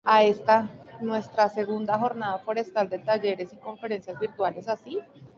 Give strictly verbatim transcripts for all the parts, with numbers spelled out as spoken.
a esta nuestra segunda jornada forestal de talleres y conferencias virtuales así.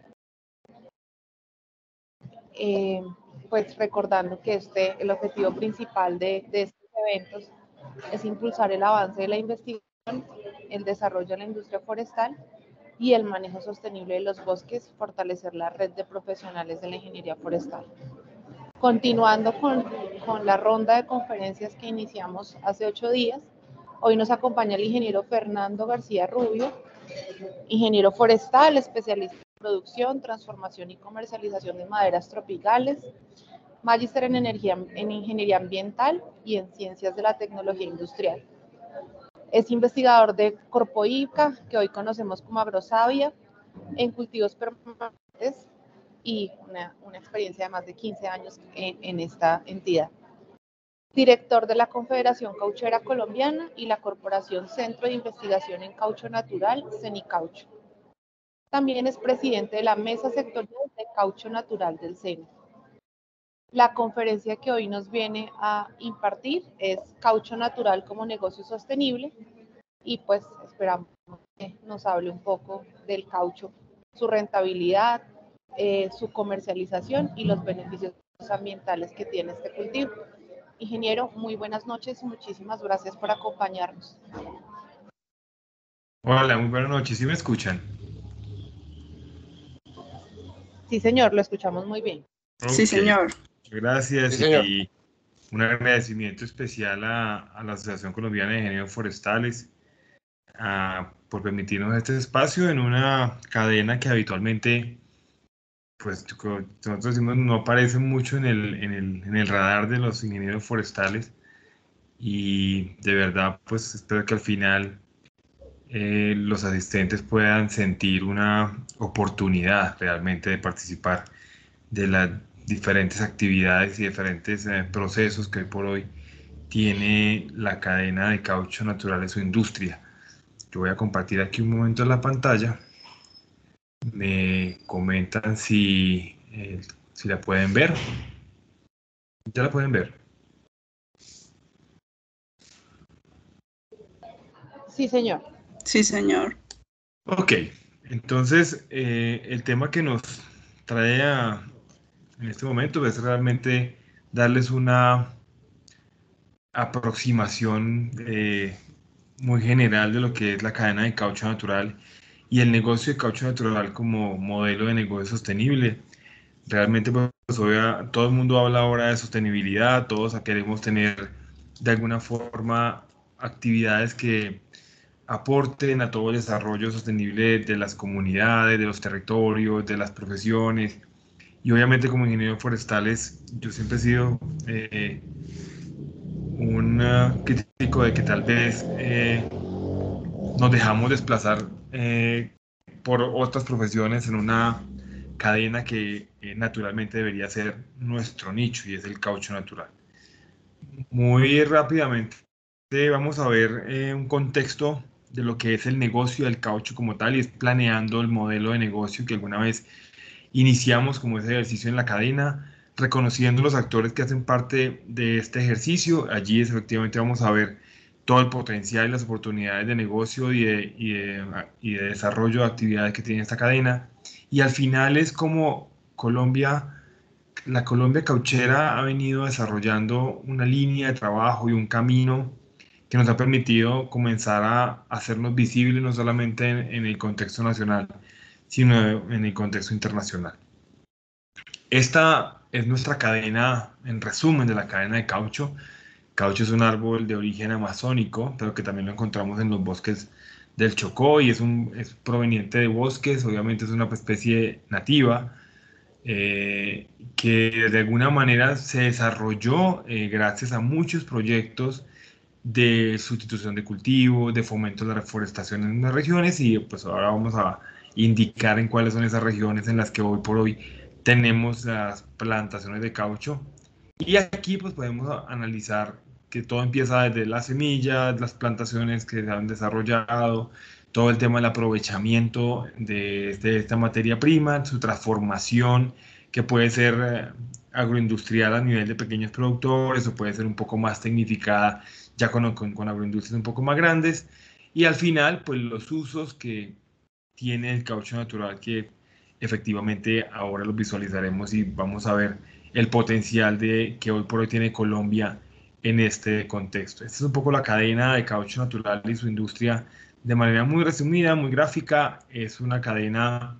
Eh, pues recordando que este, el objetivo principal de, de estos eventos es impulsar el avance de la investigación, el desarrollo de la industria forestal y el manejo sostenible de los bosques, fortalecer la red de profesionales de la ingeniería forestal. Continuando con, con la ronda de conferencias que iniciamos hace ocho días, hoy nos acompaña el ingeniero Fernando García Rubio, ingeniero forestal, especialista en producción, transformación y comercialización de maderas tropicales, magíster en, energía, en ingeniería ambiental y en ciencias de la tecnología industrial. Es investigador de Corpoica, que hoy conocemos como Agrosavia, en cultivos permanentes y una, una experiencia de más de quince años en, en esta entidad. Director de la Confederación Cauchera Colombiana y la Corporación Centro de Investigación en Caucho Natural, CENICaucho. También es presidente de la Mesa Sectorial de Caucho Natural del CENI. La conferencia que hoy nos viene a impartir es Caucho Natural como negocio sostenible y pues esperamos que nos hable un poco del caucho, su rentabilidad, eh, su comercialización y los beneficios ambientales que tiene este cultivo. Ingeniero, muy buenas noches y muchísimas gracias por acompañarnos. Hola, muy buenas noches. ¿Sí me escuchan? Sí, señor, lo escuchamos muy bien. Okay. Sí, señor. Gracias Sí, señor. y un agradecimiento especial a, a la Asociación Colombiana de Ingenieros Forestales a, por permitirnos este espacio en una cadena que habitualmente, pues nosotros decimos, no aparece mucho en el, en el, en el radar de los ingenieros forestales y de verdad, pues espero que al final eh, los asistentes puedan sentir una oportunidad realmente de participar de las diferentes actividades y diferentes eh, procesos que hoy por hoy tiene la cadena de caucho natural en su industria. Yo voy a compartir aquí un momento la pantalla. Me comentan si, eh, si la pueden ver. ¿Ya la pueden ver? Sí, señor. Sí, señor. Ok, entonces eh, el tema que nos trae a, en este momento es realmente darles una aproximación eh, muy general de lo que es la cadena de caucho natural y el negocio de caucho natural como modelo de negocio sostenible. Realmente, pues, obvia, todo el mundo habla ahora de sostenibilidad, todos queremos tener de alguna forma actividades que aporten a todo el desarrollo sostenible de las comunidades, de los territorios, de las profesiones. Y obviamente como ingenieros forestales, yo siempre he sido eh, un uh, crítico de que tal vez eh, nos dejamos desplazar eh, por otras profesiones en una cadena que eh, naturalmente debería ser nuestro nicho y es el caucho natural. Muy rápidamente vamos a ver eh, un contexto de lo que es el negocio del caucho como tal y es planeando el modelo de negocio que alguna vez iniciamos como ese ejercicio en la cadena, reconociendo los actores que hacen parte de este ejercicio. Allí efectivamente vamos a ver todo el potencial y las oportunidades de negocio y de, y de, y de desarrollo de actividades que tiene esta cadena. Y al final es como Colombia, la Colombia cauchera ha venido desarrollando una línea de trabajo y un camino que nos ha permitido comenzar a hacernos visibles no solamente en, en el contexto nacional, sino en el contexto internacional. Esta es nuestra cadena, en resumen, de la cadena de caucho. Caucho es un árbol de origen amazónico, pero que también lo encontramos en los bosques del Chocó y es, un, es proveniente de bosques, obviamente es una especie nativa eh, que de alguna manera se desarrolló eh, gracias a muchos proyectos de sustitución de cultivos, de fomento de la reforestación en las regiones y pues ahora vamos a indicar en cuáles son esas regiones en las que hoy por hoy tenemos las plantaciones de caucho. Y aquí pues podemos analizar que todo empieza desde las semillas, las plantaciones que se han desarrollado, todo el tema del aprovechamiento de, de esta materia prima, su transformación que puede ser agroindustrial a nivel de pequeños productores o puede ser un poco más tecnificada ya con, con, con agroindustrias un poco más grandes, y al final, pues los usos que tiene el caucho natural que efectivamente ahora los visualizaremos y vamos a ver el potencial de que hoy por hoy tiene Colombia en este contexto. Esta es un poco la cadena de caucho natural y su industria de manera muy resumida, muy gráfica. Es una cadena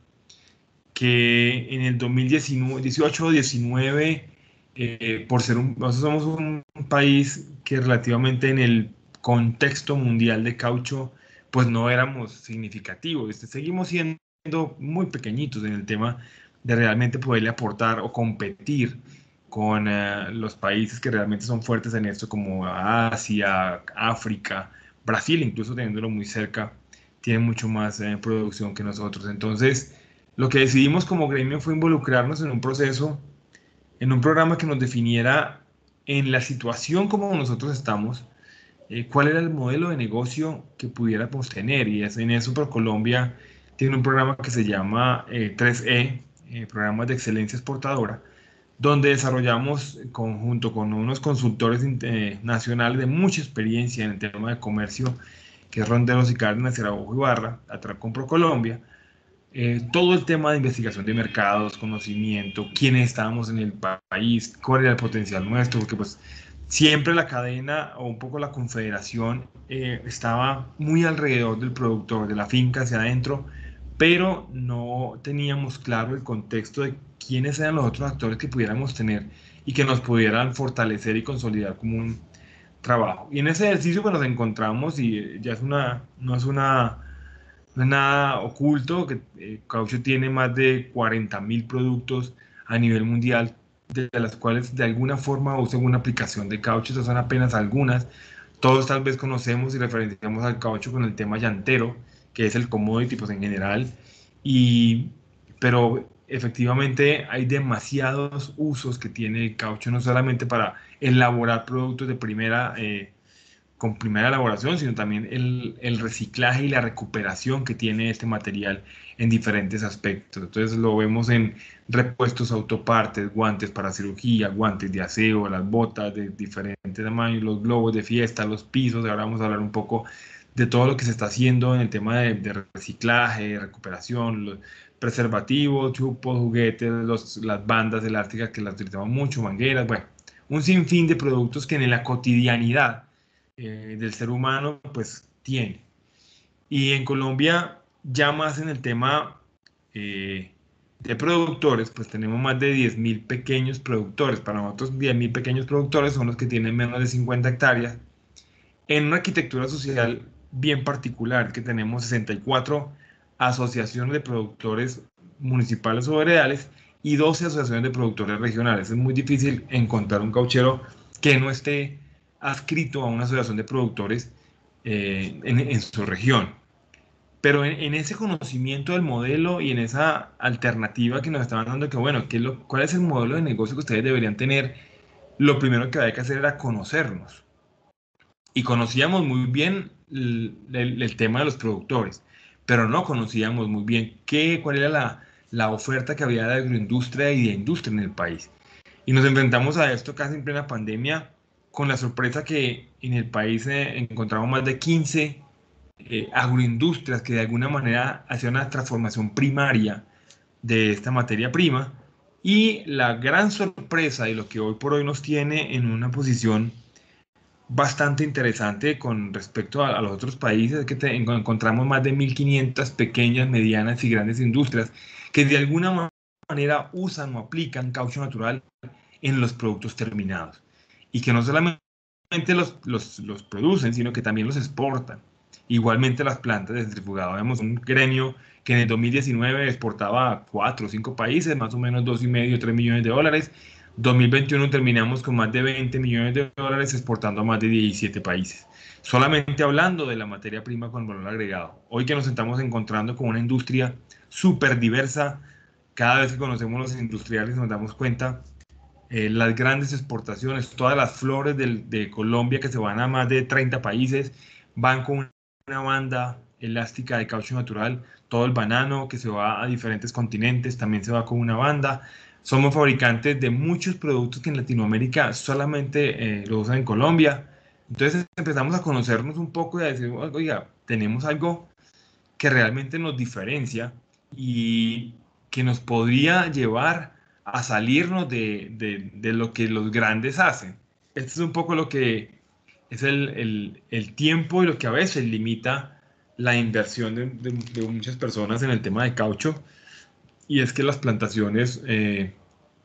que en el dos mil dieciocho o diecinueve, eh, por ser un, nosotros somos un, un país que relativamente en el contexto mundial de caucho, pues no éramos significativos. Este, seguimos siendo muy pequeñitos en el tema de realmente poderle aportar o competir con eh, los países que realmente son fuertes en esto, como Asia, África, Brasil, incluso teniéndolo muy cerca, tiene mucho más eh, producción que nosotros. Entonces, lo que decidimos como gremio fue involucrarnos en un proceso, en un programa que nos definiera en la situación como nosotros estamos, eh, cuál era el modelo de negocio que pudiéramos tener. Y es, en eso ProColombia tiene un programa que se llama eh, tres E, eh, Programas de Excelencia Exportadora, donde desarrollamos conjunto con unos consultores eh, nacionales de mucha experiencia en el tema de comercio, que es Ronderos y Cárdenas, Araujo y Barra, atrás con ProColombia, eh, todo el tema de investigación de mercados, conocimiento, quiénes estábamos en el pa- país, cuál era el potencial nuestro, porque pues siempre la cadena o un poco la confederación eh, estaba muy alrededor del productor, de la finca hacia adentro, pero no teníamos claro el contexto de quiénes eran los otros actores que pudiéramos tener y que nos pudieran fortalecer y consolidar como un trabajo. Y en ese ejercicio pues nos encontramos y eh, ya es una, no es una no es nada oculto, que eh, Caucho tiene más de cuarenta mil productos a nivel mundial, de las cuales de alguna forma usan una aplicación de caucho. Esas son apenas algunas. Todos tal vez conocemos y referenciamos al caucho con el tema llantero, que es el commodity pues, en general, y, pero efectivamente hay demasiados usos que tiene el caucho, no solamente para elaborar productos de primera eh, con primera elaboración, sino también el, el reciclaje y la recuperación que tiene este material en diferentes aspectos. Entonces lo vemos en repuestos autopartes, guantes para cirugía, guantes de aseo, las botas de diferentes tamaños, los globos de fiesta, los pisos. Ahora vamos a hablar un poco de todo lo que se está haciendo en el tema de, de reciclaje, de recuperación, los preservativos, chupos, juguetes, los, las bandas elásticas que las utilizamos mucho, mangueras, bueno, un sinfín de productos que en la cotidianidad eh, del ser humano, pues tiene. Y en Colombia, ya más en el tema eh, de productores, pues tenemos más de diez mil pequeños productores. Para nosotros, diez mil pequeños productores son los que tienen menos de cincuenta hectáreas, en una arquitectura social bien particular, que tenemos sesenta y cuatro asociaciones de productores municipales o veredales y doce asociaciones de productores regionales. Es muy difícil encontrar un cauchero que no esté adscrito a una asociación de productores eh, en, en, su región. Pero en, en, ese conocimiento del modelo y en esa alternativa que nos estaban dando, que bueno, ¿qué es lo, ¿cuál es el modelo de negocio que ustedes deberían tener? Lo primero que había que hacer era conocernos. Y conocíamos muy bien el, el, el tema de los productores, pero no conocíamos muy bien qué, cuál era la, la oferta que había de agroindustria y de industria en el país. Y nos enfrentamos a esto casi en plena pandemia, con la sorpresa que en el país eh, encontramos más de quince eh, agroindustrias que de alguna manera hacían una transformación primaria de esta materia prima. Y la gran sorpresa y lo que hoy por hoy nos tiene en una posición bastante interesante con respecto a, a los otros países, es que te, encontramos más de mil quinientas pequeñas, medianas y grandes industrias que de alguna manera usan o aplican caucho natural en los productos terminados y que no solamente los, los, los producen, sino que también los exportan. Igualmente las plantas de centrifugado. Vemos un gremio que en el dos mil diecinueve exportaba a cuatro o cinco países, más o menos dos y medio, tres millones de dólares. dos mil veintiuno terminamos con más de veinte millones de dólares exportando a más de diecisiete países. Solamente hablando de la materia prima con valor agregado. Hoy que nos estamos encontrando con una industria súper diversa, cada vez que conocemos los industriales nos damos cuenta eh, las grandes exportaciones, todas las flores del, de Colombia que se van a más de treinta países, van con una banda elástica de caucho natural, todo el banano que se va a diferentes continentes también se va con una banda. Somos fabricantes de muchos productos que en Latinoamérica solamente eh, lo usan en Colombia, Entonces empezamos a conocernos un poco y a decir, oiga, tenemos algo que realmente nos diferencia y que nos podría llevar a salirnos de, de, de lo que los grandes hacen. Esto es un poco lo que es el, el, el tiempo y lo que a veces limita la inversión de, de, de muchas personas en el tema de caucho, y es que las plantaciones eh,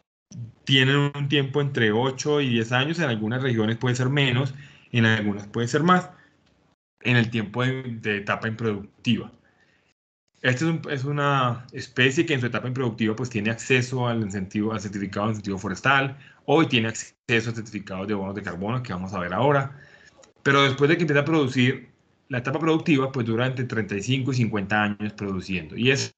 tienen un tiempo entre ocho y diez años, en algunas regiones puede ser menos, en algunas puede ser más, en el tiempo de, de etapa improductiva. Esta es, un- es una especie que en su etapa improductiva pues tiene acceso al incentivo, al certificado de incentivo forestal, hoy tiene acceso a certificados de bonos de carbono que vamos a ver ahora, pero después de que empieza a producir, la etapa productiva pues dura entre treinta y cinco y cincuenta años produciendo. Y esa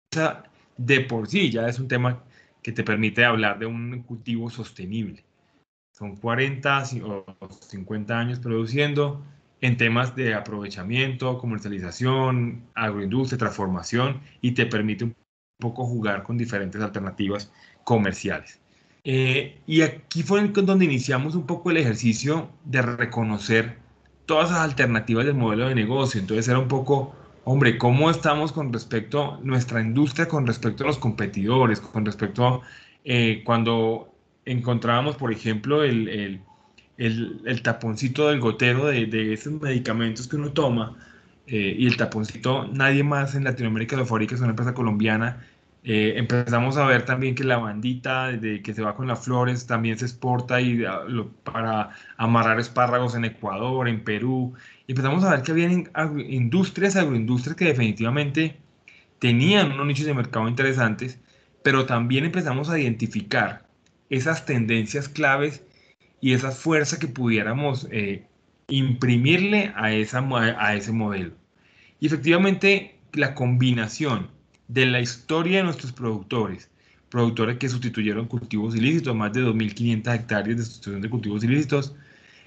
de por sí ya es un tema que te permite hablar de un cultivo sostenible. Son cuarenta o cincuenta años produciendo en temas de aprovechamiento, comercialización, agroindustria, transformación, y te permite un poco jugar con diferentes alternativas comerciales. Eh, y aquí fue donde iniciamos un poco el ejercicio de reconocer todas las alternativas del modelo de negocio. Entonces era un poco, hombre, ¿cómo estamos con respecto a nuestra industria, con respecto a los competidores, con respecto a eh, cuando encontrábamos, por ejemplo, el, el, el, el taponcito del gotero de, de esos medicamentos que uno toma, eh, y el taponcito, nadie más en Latinoamérica lo fabrica, es una empresa colombiana. Eh, empezamos a ver también que la bandita de que se va con las flores también se exporta y, ah, lo- para amarrar espárragos en Ecuador, en Perú. Y empezamos a ver que había industrias, agroindustrias que definitivamente tenían unos nichos de mercado interesantes, pero también empezamos a identificar esas tendencias claves y esa fuerza que pudiéramos eh, imprimirle a, esa, a ese modelo. Y efectivamente, la combinación de la historia de nuestros productores, productores que sustituyeron cultivos ilícitos, más de dos mil quinientas hectáreas de sustitución de cultivos ilícitos,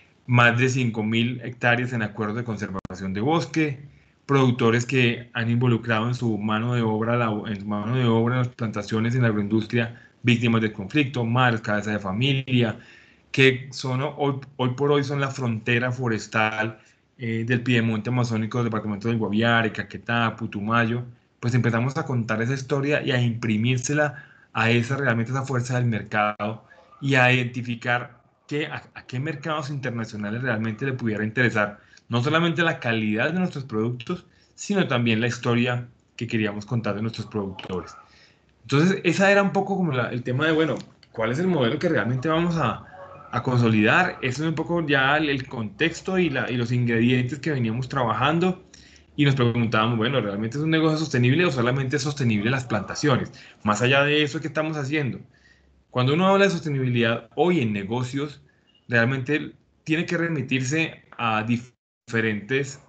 más de cinco mil hectáreas en acuerdos de conservación de bosque, productores que han involucrado en su mano de obra, la, en su mano de obra en las plantaciones en la agroindustria, víctimas del conflicto, madres, cabezas de familia, que son hoy, hoy por hoy son la frontera forestal eh, del Piedemonte Amazónico, del departamento del Guaviare, Caquetá, Putumayo. Pues empezamos a contar esa historia y a imprimírsela a esa realmente esa fuerza del mercado y a identificar qué, a, a qué mercados internacionales realmente le pudiera interesar no solamente la calidad de nuestros productos, sino también la historia que queríamos contar de nuestros productores. Entonces, esa era un poco como la- el tema de, bueno, ¿cuál es el modelo que realmente vamos a, a consolidar? Eso es un poco ya el, el contexto y, la, y los ingredientes que veníamos trabajando. Y nos preguntábamos, bueno, ¿realmente es un negocio sostenible o solamente es sostenible las plantaciones? Más allá de eso, ¿qué estamos haciendo? Cuando uno habla de sostenibilidad hoy en negocios, realmente tiene que remitirse a dif- diferentes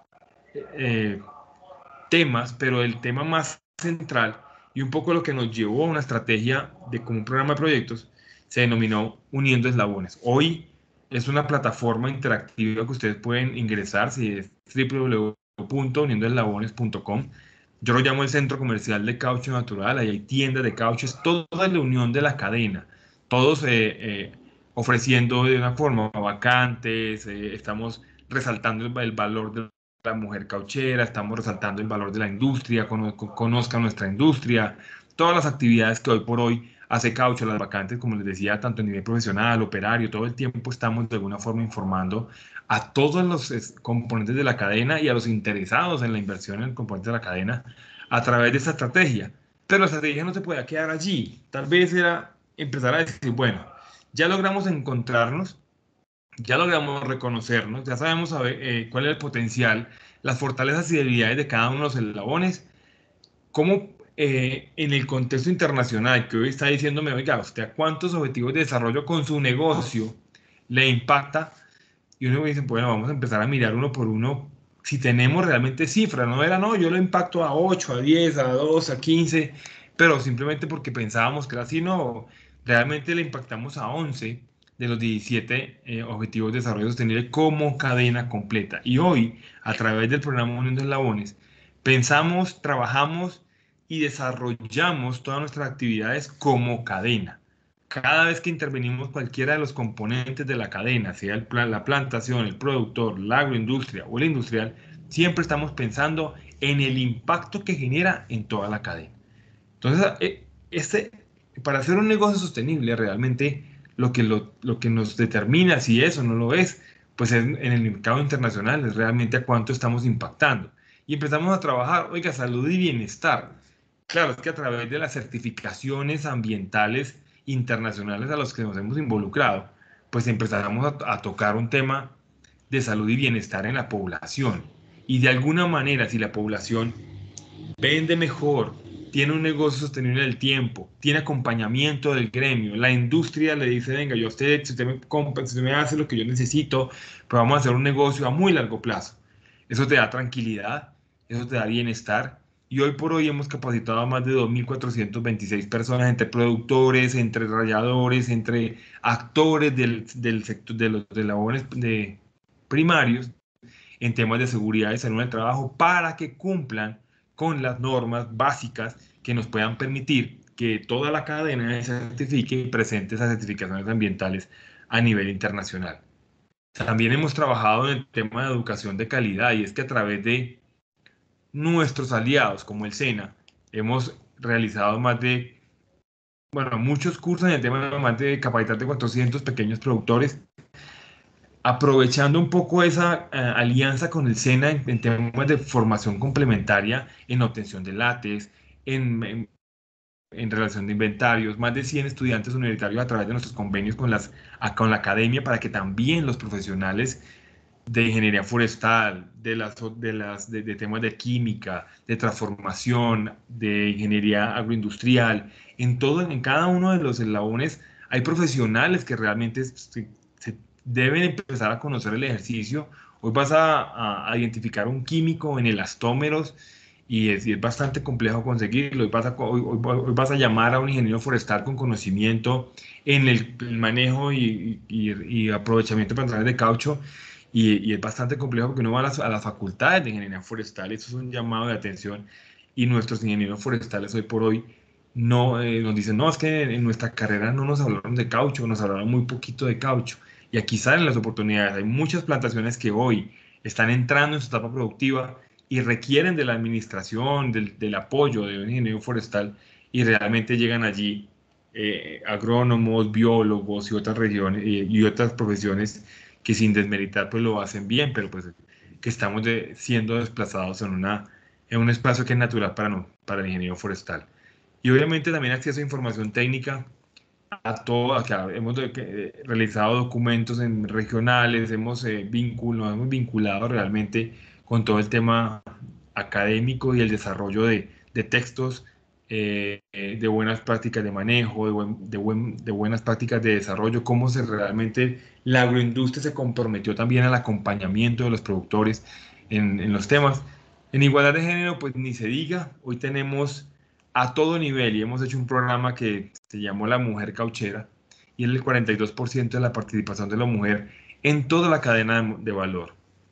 eh, temas, pero el tema más central y un poco lo que nos llevó a una estrategia de como un programa de proyectos se denominó Uniendo Eslabones. Hoy es una plataforma interactiva que ustedes pueden ingresar, si es w w w punto uniendo eslabones punto com. Yo lo llamo el centro comercial de caucho natural, ahí hay tiendas de caucho, es toda la unión de la cadena, todos eh, eh, ofreciendo de una forma vacantes, eh, estamos resaltando el, el valor de la mujer cauchera, estamos resaltando el valor de la industria, cono conozca nuestra industria, todas las actividades que hoy por hoy hace Caucho, las vacantes, como les decía, tanto a nivel profesional, operario, todo el tiempo estamos de alguna forma informando a todos los componentes de la cadena y a los interesados en la inversión en el componente de la cadena a través de esta estrategia. Pero la estrategia no se puede quedar allí. Tal vez era empezar a decir, bueno, ya logramos encontrarnos, ya logramos reconocernos, ya sabemos saber, eh, cuál es el potencial, las fortalezas y debilidades de cada uno de los eslabones, cómo eh, en el contexto internacional que hoy está diciéndome, oiga, ¿usted a cuántos objetivos de desarrollo con su negocio le impacta? Y uno dice, bueno, vamos a empezar a mirar uno por uno si tenemos realmente cifras, no era, no, yo lo impacto a ocho, a diez, a doce, a quince, pero simplemente porque pensábamos que era así, no, realmente le impactamos a once de los diecisiete eh, Objetivos de Desarrollo Sostenible como cadena completa. Y hoy, a través del programa Uniendo Eslabones, pensamos, trabajamos y desarrollamos todas nuestras actividades como cadena. cada vez que intervenimos cualquiera de los componentes de la cadena, sea el plan, la plantación, el productor, la agroindustria o el industrial, siempre estamos pensando en el impacto que genera en toda la cadena. Entonces, eh, este, para hacer un negocio sostenible, realmente lo que, lo, lo que nos determina si eso no lo es, pues es en el mercado internacional, es realmente a cuánto estamos impactando. Y empezamos a trabajar, oiga, salud y bienestar. Claro, es que a través de las certificaciones ambientales internacionales a los que nos hemos involucrado, pues empezamos a, a tocar un tema de salud y bienestar en la población. Y de alguna manera, si la población vende mejor, tiene un negocio sostenible en el tiempo, tiene acompañamiento del gremio, la industria le dice, venga, yo a usted, si usted me compra, si usted me hace lo que yo necesito, pues vamos a hacer un negocio a muy largo plazo. Eso te da tranquilidad, eso te da bienestar. Y hoy por hoy hemos capacitado a más de dos mil cuatrocientas veintiséis personas, entre productores, entre ralladores, entre actores del, del sector de los de labores de primarios, en temas de seguridad y salud en el trabajo para que cumplan con las normas básicas que nos puedan permitir que toda la cadena se certifique y presente esas certificaciones ambientales a nivel internacional. También hemos trabajado en el tema de educación de calidad y es que a través de nuestros aliados como el SENA hemos realizado más de, bueno, muchos cursos en el tema de más de capacitar de cuatrocientos pequeños productores, aprovechando un poco esa eh, alianza con el SENA en, en temas de formación complementaria en obtención de látex, en, en, en relación de inventarios, más de cien estudiantes universitarios a través de nuestros convenios con, las, a, con la academia para que también los profesionales de ingeniería forestal, de, las, de, las, de, de temas de química, de transformación, de ingeniería agroindustrial, en todo, en cada uno de los eslabones hay profesionales que realmente se, se deben empezar a conocer el ejercicio. Hoy vas a, a, a identificar un químico en elastómeros y es, y es bastante complejo conseguirlo. Hoy vas, a, hoy, hoy, hoy vas a llamar a un ingeniero forestal con conocimiento en el, el manejo y, y, y aprovechamiento de pantalones de caucho y, y es bastante complejo porque uno va a las, a las facultades de ingeniería forestal, eso es un llamado de atención y nuestros ingenieros forestales hoy por hoy no, eh, nos dicen, no, es que en nuestra carrera no nos hablaron de caucho, nos hablaron muy poquito de caucho. Y aquí salen las oportunidades. Hay muchas plantaciones que hoy están entrando en su etapa productiva y requieren de la administración, del, del apoyo de un ingeniero forestal y realmente llegan allí eh, agrónomos, biólogos y otras regiones y, y otras profesiones que sin desmeritar pues lo hacen bien, pero pues que estamos de, siendo desplazados en, una, en un espacio que es natural para, no, para el ingeniero forestal. Y obviamente también acceso a información técnica a todo, acá hemos eh, realizado documentos en regionales, hemos, eh, vinculado, nos hemos vinculado realmente con todo el tema académico y el desarrollo de, de textos, eh, eh, de buenas prácticas de manejo, de, buen, de, buen, de buenas prácticas de desarrollo, cómo se realmente la agroindustria se comprometió también al acompañamiento de los productores en, en los temas. En igualdad de género, pues ni se diga, hoy tenemos a todo nivel y hemos hecho un programa que se llamó La Mujer Cauchera y el cuarenta y dos por ciento de la participación de la mujer en toda la cadena de, de valor.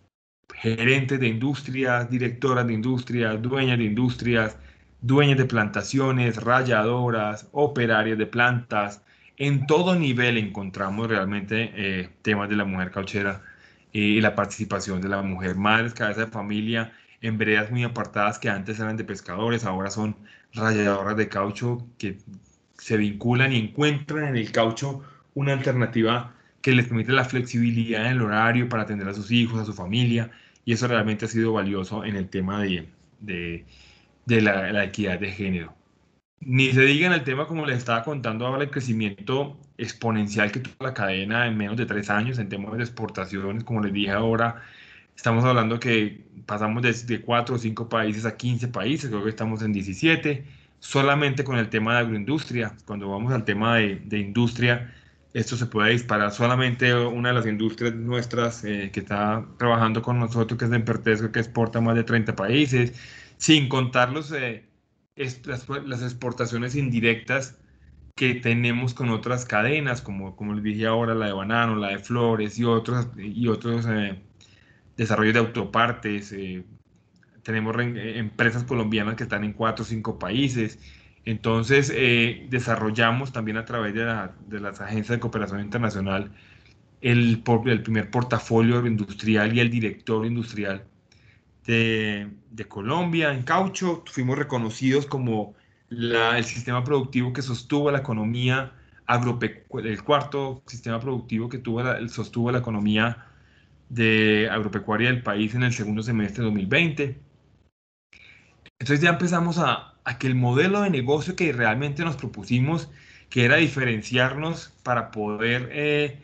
Gerentes de industrias, directoras de industrias, dueñas de industrias, dueñas de plantaciones, rayadoras, operarias de plantas. En todo nivel encontramos realmente eh, temas de la mujer cauchera eh, y la participación de la mujer, madres, cabeza de familia, en veredas muy apartadas que antes eran de pescadores, ahora son rayadoras de caucho que se vinculan y encuentran en el caucho una alternativa que les permite la flexibilidad en el horario para atender a sus hijos, a su familia, y eso realmente ha sido valioso en el tema de, de, de la, la equidad de género. Ni se diga en el tema, como les estaba contando ahora, el crecimiento exponencial que tuvo la cadena en menos de tres años en temas de exportaciones, como les dije ahora, estamos hablando que pasamos de, de cuatro o cinco países a quince países, creo que estamos en diecisiete, solamente con el tema de agroindustria. Cuando vamos al tema de, de industria, esto se puede disparar. Solamente una de las industrias nuestras eh, que está trabajando con nosotros, que es de Empertesco, que exporta a más de treinta países, sin contar los, eh, es- las, las exportaciones indirectas que tenemos con otras cadenas, como, como les dije ahora, la de banano, la de flores y otros, y otros eh, desarrollos de autopartes. Eh, tenemos re- empresas colombianas que están en cuatro o cinco países. Entonces, eh, desarrollamos también a través de, la- de las agencias de cooperación internacional el, por- el primer portafolio industrial y el directorio industrial de, de Colombia en caucho. Fuimos reconocidos como la- el sistema productivo que sostuvo la economía agropecuaria, el cuarto sistema productivo que tuvo la- sostuvo la economía de agropecuaria del país en el segundo semestre de dos mil veinte. Entonces ya empezamos a, a que el modelo de negocio que realmente nos propusimos, que era diferenciarnos para poder eh,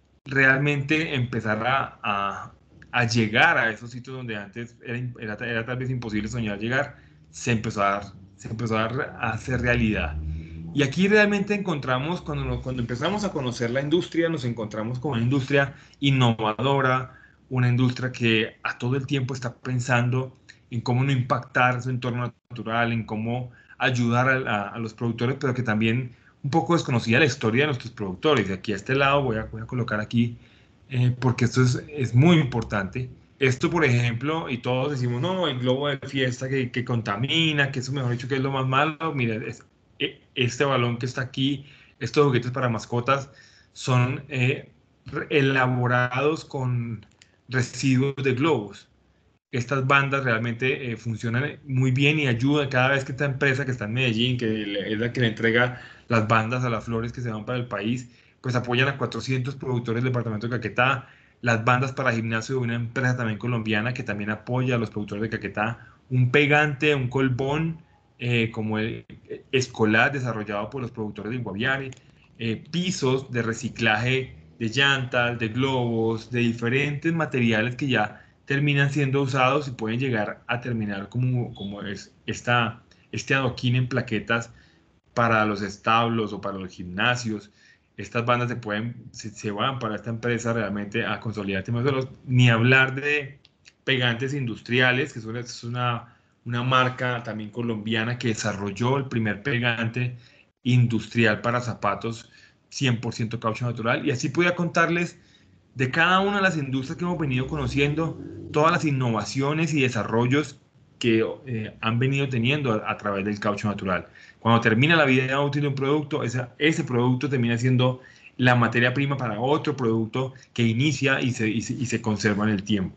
realmente empezar a, a- a llegar a esos sitios donde antes era, im- era, era tal vez imposible soñar llegar, se empezó a dar, se empezó a, dar- a hacer realidad. Y aquí realmente encontramos, cuando, nos- cuando empezamos a conocer la industria, nos encontramos con una industria innovadora, una industria que a todo el tiempo está pensando en cómo no impactar su entorno natural, en cómo ayudar a, a- a los productores, pero que también un poco desconocida la historia de nuestros productores. Y aquí a este lado voy a, voy a colocar aquí, eh, porque esto es, es muy importante. Esto, por ejemplo, y todos decimos, no, el globo de fiesta que, que contamina, que eso, mejor dicho, que es lo más malo. Mira, es- e- este balón que está aquí, estos juguetes para mascotas, son eh, re- elaborados con residuos de globos. Estas bandas realmente eh, funcionan muy bien y ayudan cada vez que esta empresa que está en Medellín, que le- es la que le entrega las bandas a las flores que se van para el país, pues apoyan a cuatrocientos productores del departamento de Caquetá, las bandas para gimnasio de una empresa también colombiana que también apoya a los productores de Caquetá, un pegante, un colbón eh, como el eh, escolar desarrollado por los productores de Guaviare, eh, pisos de reciclaje de llantas, de globos, de diferentes materiales que ya terminan siendo usados y pueden llegar a terminar como, como es esta, este adoquín en plaquetas para los establos o para los gimnasios. Estas bandas se pueden, se, se van para esta empresa realmente a consolidar temas de los, ni hablar de pegantes industriales, que es una, es una, una marca también colombiana que desarrolló el primer pegante industrial para zapatos cien por ciento caucho natural. Y así podía contarles de cada una de las industrias que hemos venido conociendo, todas las innovaciones y desarrollos que eh, han venido teniendo a, a, través del caucho natural. Cuando termina la vida útil de un producto, ese, ese producto termina siendo la materia prima para otro producto que inicia y se, y se, y se conserva en el tiempo.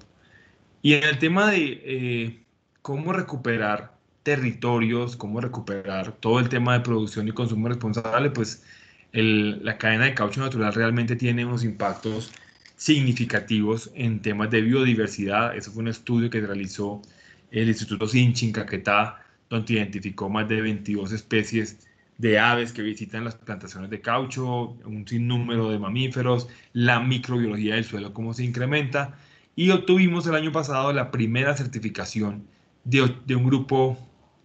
Y en el tema de eh, cómo recuperar territorios, cómo recuperar todo el tema de producción y consumo responsable, pues el- la cadena de caucho natural realmente tiene unos impactos significativos en temas de biodiversidad. Eso fue un estudio que realizó el Instituto Sinchi en Caquetá, donde identificó más de veintidós especies de aves que visitan las plantaciones de caucho, un sinnúmero de mamíferos, la microbiología del suelo, cómo se incrementa y obtuvimos el año pasado la primera certificación de, de un grupo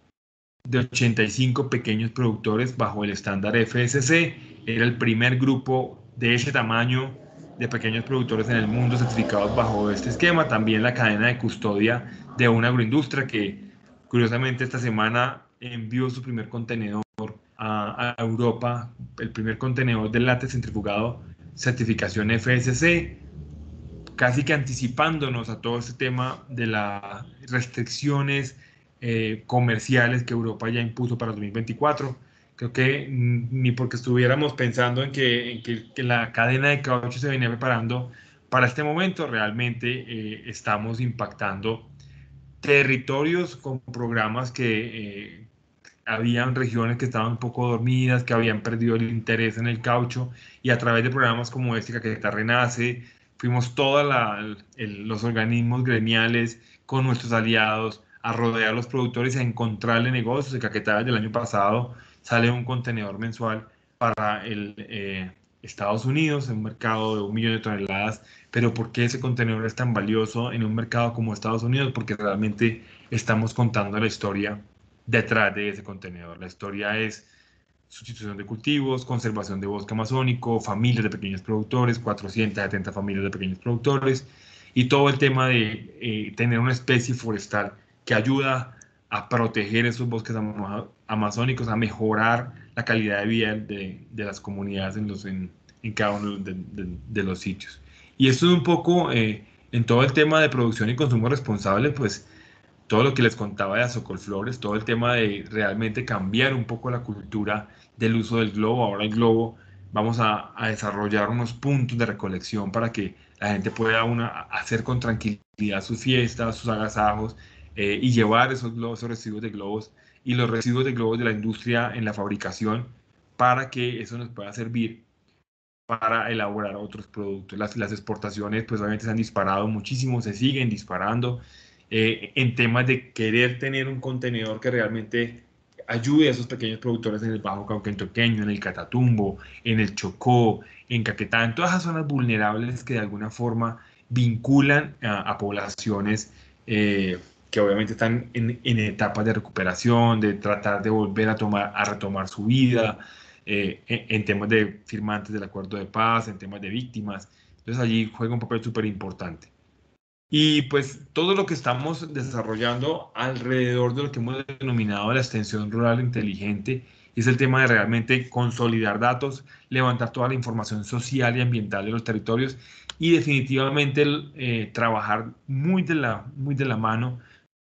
de ochenta y cinco pequeños productores bajo el estándar F S C. Era el primer grupo de ese tamaño de pequeños productores en el mundo certificados bajo este esquema. También la cadena de custodia de una agroindustria que curiosamente esta semana envió su primer contenedor a, a Europa, el primer contenedor de látex centrifugado certificación F S C, casi que anticipándonos a todo este tema de las restricciones eh, comerciales que Europa ya impuso para dos mil veinticuatro. Creo que mm, ni porque estuviéramos pensando en que, en que, que la cadena de caucho se venía preparando para este momento, realmente eh, estamos impactando territorios con programas que eh, habían regiones que estaban un poco dormidas, que habían perdido el interés en el caucho, y a través de programas como este, Caquetá Renace, fuimos todos los organismos gremiales con nuestros aliados a rodear a los productores y a encontrarle negocios. En Caquetá desde el año pasado sale un contenedor mensual para el, eh, Estados Unidos, en un mercado de un millón de toneladas. Pero ¿por qué ese contenedor es tan valioso en un mercado como Estados Unidos? Porque realmente estamos contando la historia detrás de ese contenedor. La historia es sustitución de cultivos, conservación de bosque amazónico, familias de pequeños productores, cuatrocientas setenta familias de pequeños productores, y todo el tema de eh, tener una especie forestal que ayuda a proteger esos bosques ama amazónicos, a mejorar la calidad de vida de, de las comunidades en, los, en, en cada uno de, de, de, los sitios. Y esto es un poco, eh, en todo el tema de producción y consumo responsable, pues todo lo que les contaba de Azocolflores, todo el tema de realmente cambiar un poco la cultura del uso del globo. Ahora el globo vamos a, a desarrollar unos puntos de recolección para que la gente pueda una, hacer con tranquilidad sus fiestas, sus agasajos eh, y llevar esos, globos, esos residuos de globos y los residuos de globos de la industria en la fabricación para que eso nos pueda servir para elaborar otros productos. Las, las exportaciones pues obviamente se han disparado muchísimo, se siguen disparando eh, en temas de querer tener un contenedor que realmente ayude a esos pequeños productores en el Bajo Cauca Antioqueño, en el Catatumbo, en el Chocó, en Caquetá, en todas esas zonas vulnerables que de alguna forma vinculan a, a poblaciones eh, que obviamente están en, en etapas de recuperación, de tratar de volver a, tomar, a retomar su vida, eh, en, en temas de firmantes del acuerdo de paz, en temas de víctimas. Entonces allí juega un papel súper importante. Y pues todo lo que estamos desarrollando alrededor de lo que hemos denominado la extensión rural inteligente es el tema de realmente consolidar datos, levantar toda la información social y ambiental de los territorios y definitivamente eh, trabajar muy de la, muy de la mano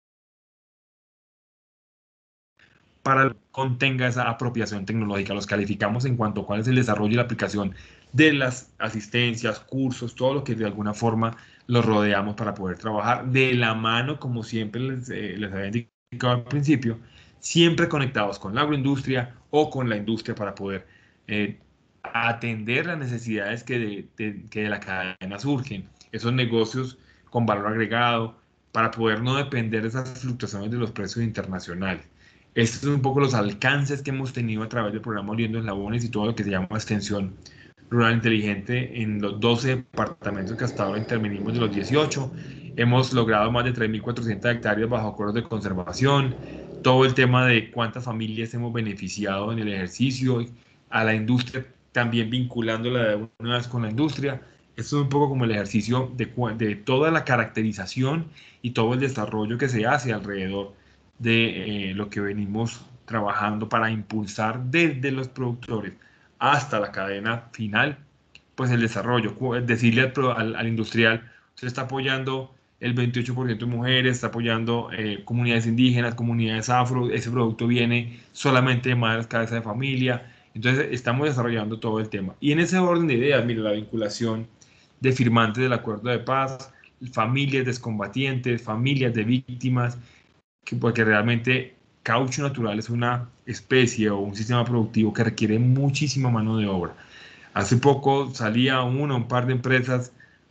para que contenga esa apropiación tecnológica. Los calificamos en cuanto a cuál es el desarrollo y la aplicación de las asistencias, cursos, todo lo que de alguna forma los rodeamos para poder trabajar de la mano, como siempre les, eh, les había indicado al principio, siempre conectados con la agroindustria o con la industria para poder eh, atender las necesidades que de, de, que de la cadena surgen, esos negocios con valor agregado, para poder no depender de esas fluctuaciones de los precios internacionales. Estos son un poco los alcances que hemos tenido a través del programa Oliendo Eslabones y todo lo que se llama extensión rural inteligente en los doce departamentos que hasta ahora intervenimos de los dieciocho. Hemos logrado más de tres mil cuatrocientas hectáreas bajo acuerdos de conservación. Todo el tema de cuántas familias hemos beneficiado en el ejercicio, a la industria también vinculándola de una vez con la industria. Esto es un poco como el ejercicio de, de toda la caracterización y todo el desarrollo que se hace alrededor de eh, lo que venimos trabajando para impulsar desde los productores hasta la cadena final, pues el desarrollo, decirle al, al, al industrial, se está apoyando el veintiocho por ciento de mujeres, está apoyando eh, comunidades indígenas, comunidades afro, ese producto viene solamente de madres cabeza de familia, entonces estamos desarrollando todo el tema. Y en ese orden de ideas, mire, la vinculación de firmantes del acuerdo de paz, familias de excombatientes, familias de víctimas, que, porque realmente caucho natural es una especie o un sistema productivo que requiere muchísima mano de obra. Hace poco salía una o un par de empresas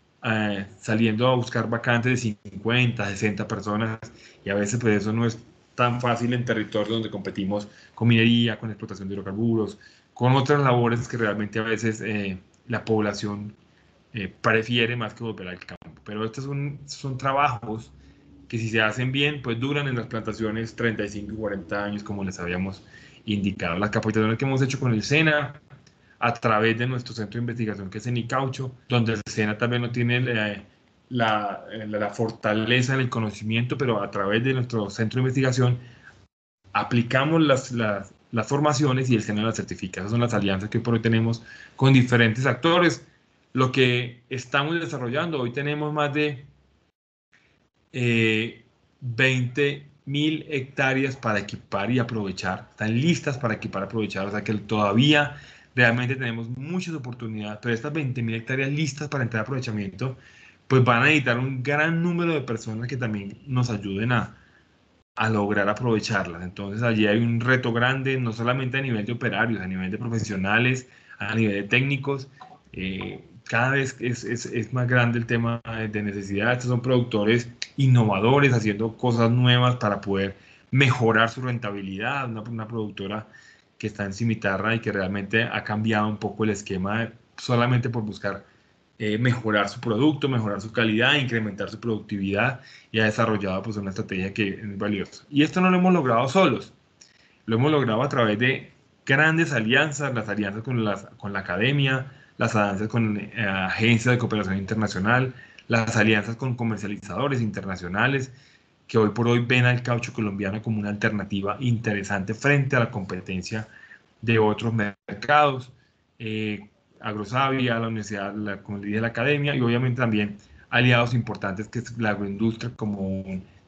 eh, saliendo a buscar vacantes de cincuenta, sesenta personas y a veces pues eso no es tan fácil en territorios donde competimos con minería, con explotación de hidrocarburos, con otras labores que realmente a veces eh, la población eh, prefiere más que volver al campo. Pero estos son, son trabajos que si se hacen bien, pues duran en las plantaciones treinta y cinco y cuarenta años, como les habíamos indicado. Las capacitaciones que hemos hecho con el SENA, a través de nuestro centro de investigación que es en Icaucho, donde el SENA también no tiene eh, la, la, la, fortaleza en el conocimiento, pero a través de nuestro centro de investigación aplicamos las, las, las formaciones y el SENA las certifica. Esas son las alianzas que por hoy tenemos con diferentes actores. Lo que estamos desarrollando, hoy tenemos más de eh, veinte mil hectáreas para equipar y aprovechar, están listas para equipar y aprovechar, o sea que todavía realmente tenemos muchas oportunidades, pero estas veinte mil hectáreas listas para entrar a aprovechamiento, pues van a necesitar un gran número de personas que también nos ayuden a, a lograr aprovecharlas. Entonces allí hay un reto grande, no solamente a nivel de operarios, a nivel de profesionales, a nivel de técnicos. Eh, cada vez es, es, es, más grande el tema de necesidad. Estos son productores innovadores, haciendo cosas nuevas para poder mejorar su rentabilidad. Una, una productora que está en Cimitarra y que realmente ha cambiado un poco el esquema solamente por buscar eh, mejorar su producto, mejorar su calidad, incrementar su productividad y ha desarrollado pues una estrategia que es valiosa. Y esto no lo hemos logrado solos, lo hemos logrado a través de grandes alianzas, las alianzas con, las, con la academia, las alianzas con eh, agencias de cooperación internacional, las alianzas con comercializadores internacionales que hoy por hoy ven al caucho colombiano como una alternativa interesante frente a la competencia de otros mercados. Eh, Agrosavia, la universidad, la, como le dije, la academia y obviamente también aliados importantes que es la agroindustria como un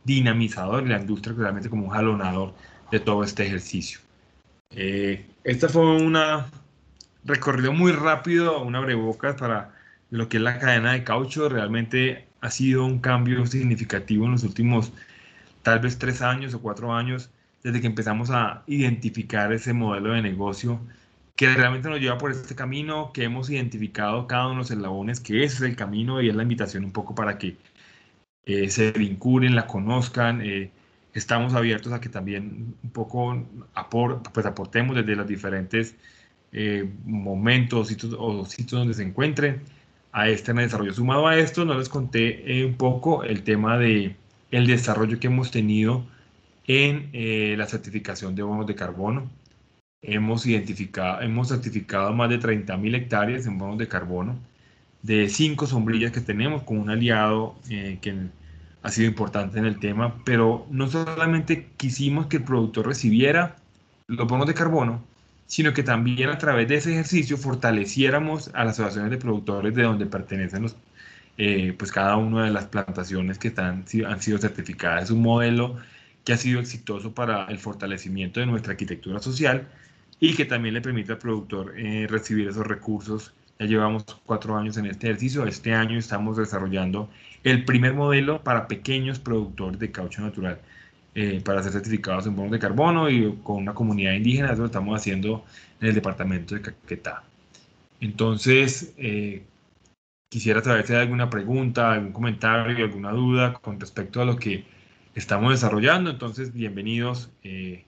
dinamizador y la industria realmente como un jalonador de todo este ejercicio. Eh, esta fue una recorrido muy rápido, una abrebocas para lo que es la cadena de caucho. Realmente ha sido un cambio significativo en los últimos tal vez tres años o cuatro años, desde que empezamos a identificar ese modelo de negocio que realmente nos lleva por este camino, que hemos identificado cada uno de los eslabones, que ese es el camino y es la invitación un poco para que eh, se vinculen, la conozcan. Eh, estamos abiertos a que también un poco apor, pues aportemos desde los diferentes eh, momentos sitios, o sitios donde se encuentren a este desarrollo. Sumado a esto, no les conté eh, un poco el tema de el desarrollo que hemos tenido en eh, la certificación de bonos de carbono. Hemos identificado, hemos certificado más de treinta mil hectáreas en bonos de carbono de cinco sombrillas que tenemos con un aliado eh, que ha sido importante en el tema, pero no solamente quisimos que el productor recibiera los bonos de carbono, sino que también a través de ese ejercicio fortaleciéramos a las asociaciones de productores de donde pertenecen los, eh, pues cada una de las plantaciones que están, han sido certificadas. Es un modelo que ha sido exitoso para el fortalecimiento de nuestra arquitectura social y que también le permite al productor eh, recibir esos recursos. Ya llevamos cuatro años en este ejercicio. Este año estamos desarrollando el primer modelo para pequeños productores de caucho natural eh, para ser certificados en bonos de carbono y con una comunidad indígena. Eso lo estamos haciendo en el departamento de Caquetá. Entonces, eh, quisiera saber si hay alguna pregunta, algún comentario, alguna duda con respecto a lo que estamos desarrollando. Entonces, bienvenidos eh,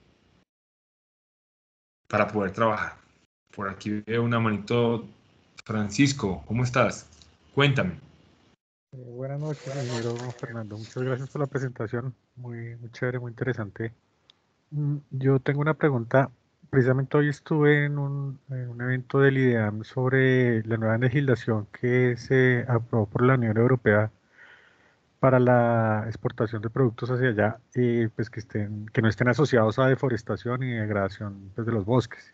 para poder trabajar. Por aquí veo una manito. Francisco, ¿cómo estás? Cuéntame. Eh, buenas noches, ingeniero Fernando. Muchas gracias por la presentación. Muy, muy chévere, muy interesante. Mm, Yo tengo una pregunta. Precisamente hoy estuve en un, en un evento del IDEAM sobre la nueva legislación que se aprobó por la Unión Europea para la exportación de productos hacia allá, y pues que estén, que no estén asociados a deforestación y degradación pues, de los bosques.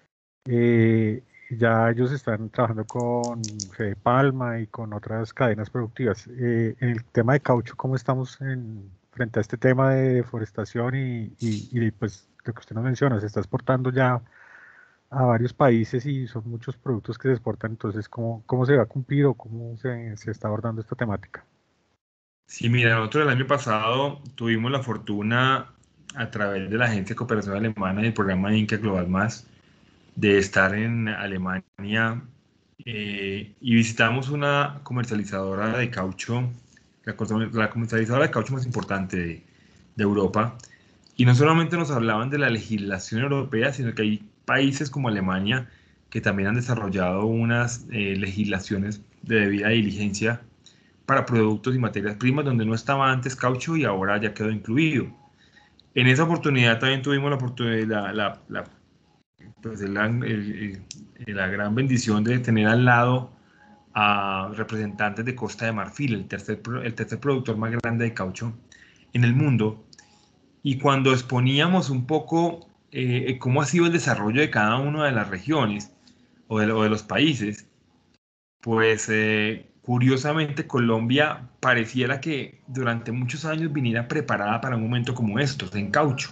Eh, ya ellos están trabajando con Fede Palma y con otras cadenas productivas. Eh, en el tema de caucho, ¿cómo estamos en, frente a este tema de deforestación y, y, y, pues lo que usted nos menciona, se está exportando ya a varios países y son muchos productos que se exportan? Entonces, ¿cómo, cómo se va a cumplir o cómo se, se está abordando esta temática? Sí, mira, nosotros el año pasado tuvimos la fortuna a través de la Agencia de Cooperación Alemana y el programa Inca Global Más de estar en Alemania eh, y visitamos una comercializadora de caucho, la, la comercializadora de caucho más importante de, de Europa. Y no solamente nos hablaban de la legislación europea, sino que hay países como Alemania que también han desarrollado unas eh, legislaciones de debida diligencia para productos y materias primas donde no estaba antes caucho y ahora ya quedó incluido. En esa oportunidad también tuvimos la, oportunidad, la, la, la, pues el, el, el, la gran bendición de tener al lado a representantes de Costa de Marfil, el tercer, el tercer productor más grande de caucho en el mundo. Y cuando exponíamos un poco eh, cómo ha sido el desarrollo de cada una de las regiones o de, o de los países, pues eh, curiosamente Colombia pareciera que durante muchos años viniera preparada para un momento como estos, en caucho.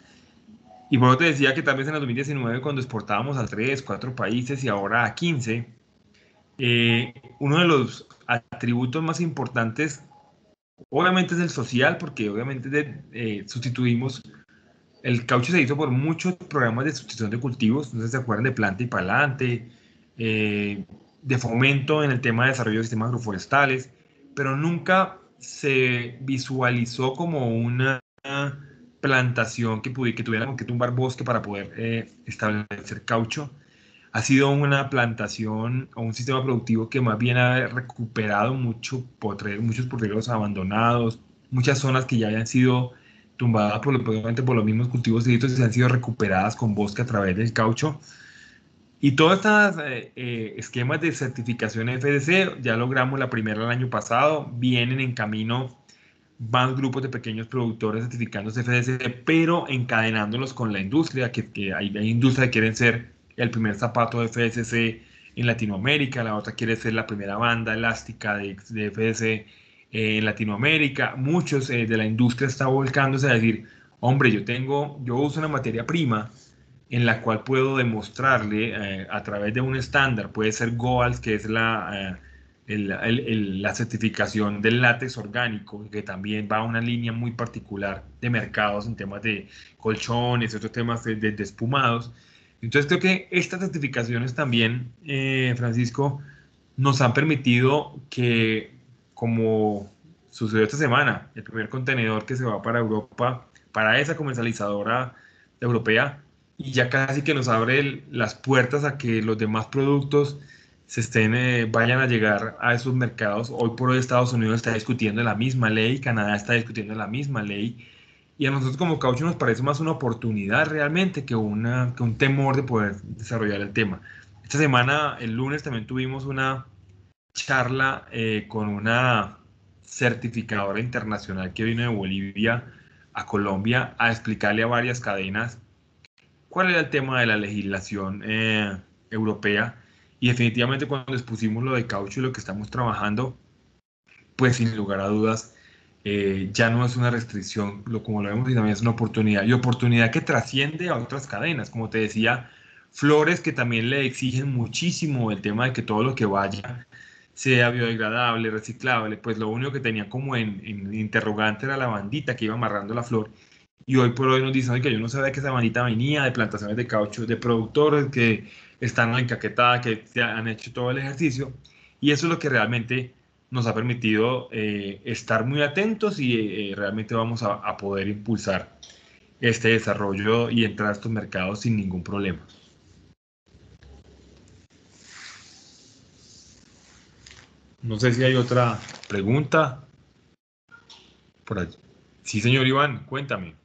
Y por eso te decía que tal vez en el dos mil diecinueve, cuando exportábamos a tres, cuatro países y ahora a quince, eh, uno de los atributos más importantes, obviamente es el social, porque obviamente de, eh, sustituimos, el caucho se hizo por muchos programas de sustitución de cultivos, no sé si se acuerdan de Planta y Palante, eh, de fomento en el tema de desarrollo de sistemas agroforestales, pero nunca se visualizó como una plantación que, pudiera, que tuviera que tumbar bosque para poder eh, establecer caucho. Ha sido una plantación o un sistema productivo que más bien ha recuperado mucho potrero, muchos potreros abandonados, muchas zonas que ya habían sido tumbadas por, por los mismos cultivos y se han sido recuperadas con bosque a través del caucho. Y todos estos eh, eh, esquemas de certificación F S C, ya logramos la primera el año pasado, vienen en camino más grupos de pequeños productores certificándose F S C, pero encadenándolos con la industria, que, que hay, hay industrias que quieren ser el primer zapato de F S C en Latinoamérica, la otra quiere ser la primera banda elástica de, de F S C eh, en Latinoamérica. Muchos eh, de la industria está volcándose a decir, hombre, yo tengo, yo uso una materia prima en la cual puedo demostrarle eh, a través de un estándar, puede ser GOALS, que es la, eh, el- el- el- la certificación del látex orgánico, que también va a una línea muy particular de mercados en temas de colchones, otros temas de, de- de espumados. Entonces creo que estas certificaciones también, eh, Francisco, nos han permitido que, como sucedió esta semana, el primer contenedor que se va para Europa, para esa comercializadora europea, y ya casi que nos abre el- las puertas a que los demás productos se estén, eh, vayan a llegar a esos mercados. Hoy por hoy Estados Unidos está discutiendo la misma ley, Canadá está discutiendo la misma ley, y a nosotros como Caucho nos parece más una oportunidad realmente que, una, que un temor de poder desarrollar el tema. Esta semana, el lunes, también tuvimos una charla eh, con una certificadora internacional que vino de Bolivia a Colombia a explicarle a varias cadenas cuál era el tema de la legislación eh, europea. Y definitivamente cuando expusimos lo de caucho y lo que estamos trabajando, pues sin lugar a dudas, eh, ya no es una restricción, lo, como lo vemos, y también es una oportunidad. Y oportunidad que trasciende a otras cadenas. Como te decía, flores que también le exigen muchísimo el tema de que todo lo que vaya sea biodegradable, reciclable. Pues lo único que tenía como en, en interrogante era la bandita que iba amarrando la flor. Y hoy por hoy nos dicen que yo no sabía que esa bandita venía de plantaciones de caucho, de productores que están en encaquetada, que se han hecho todo el ejercicio. Y eso es lo que realmente nos ha permitido eh, estar muy atentos y eh, realmente vamos a, a poder impulsar este desarrollo y entrar a estos mercados sin ningún problema. No sé si hay otra pregunta por allí. Sí, señor Iván, cuéntame.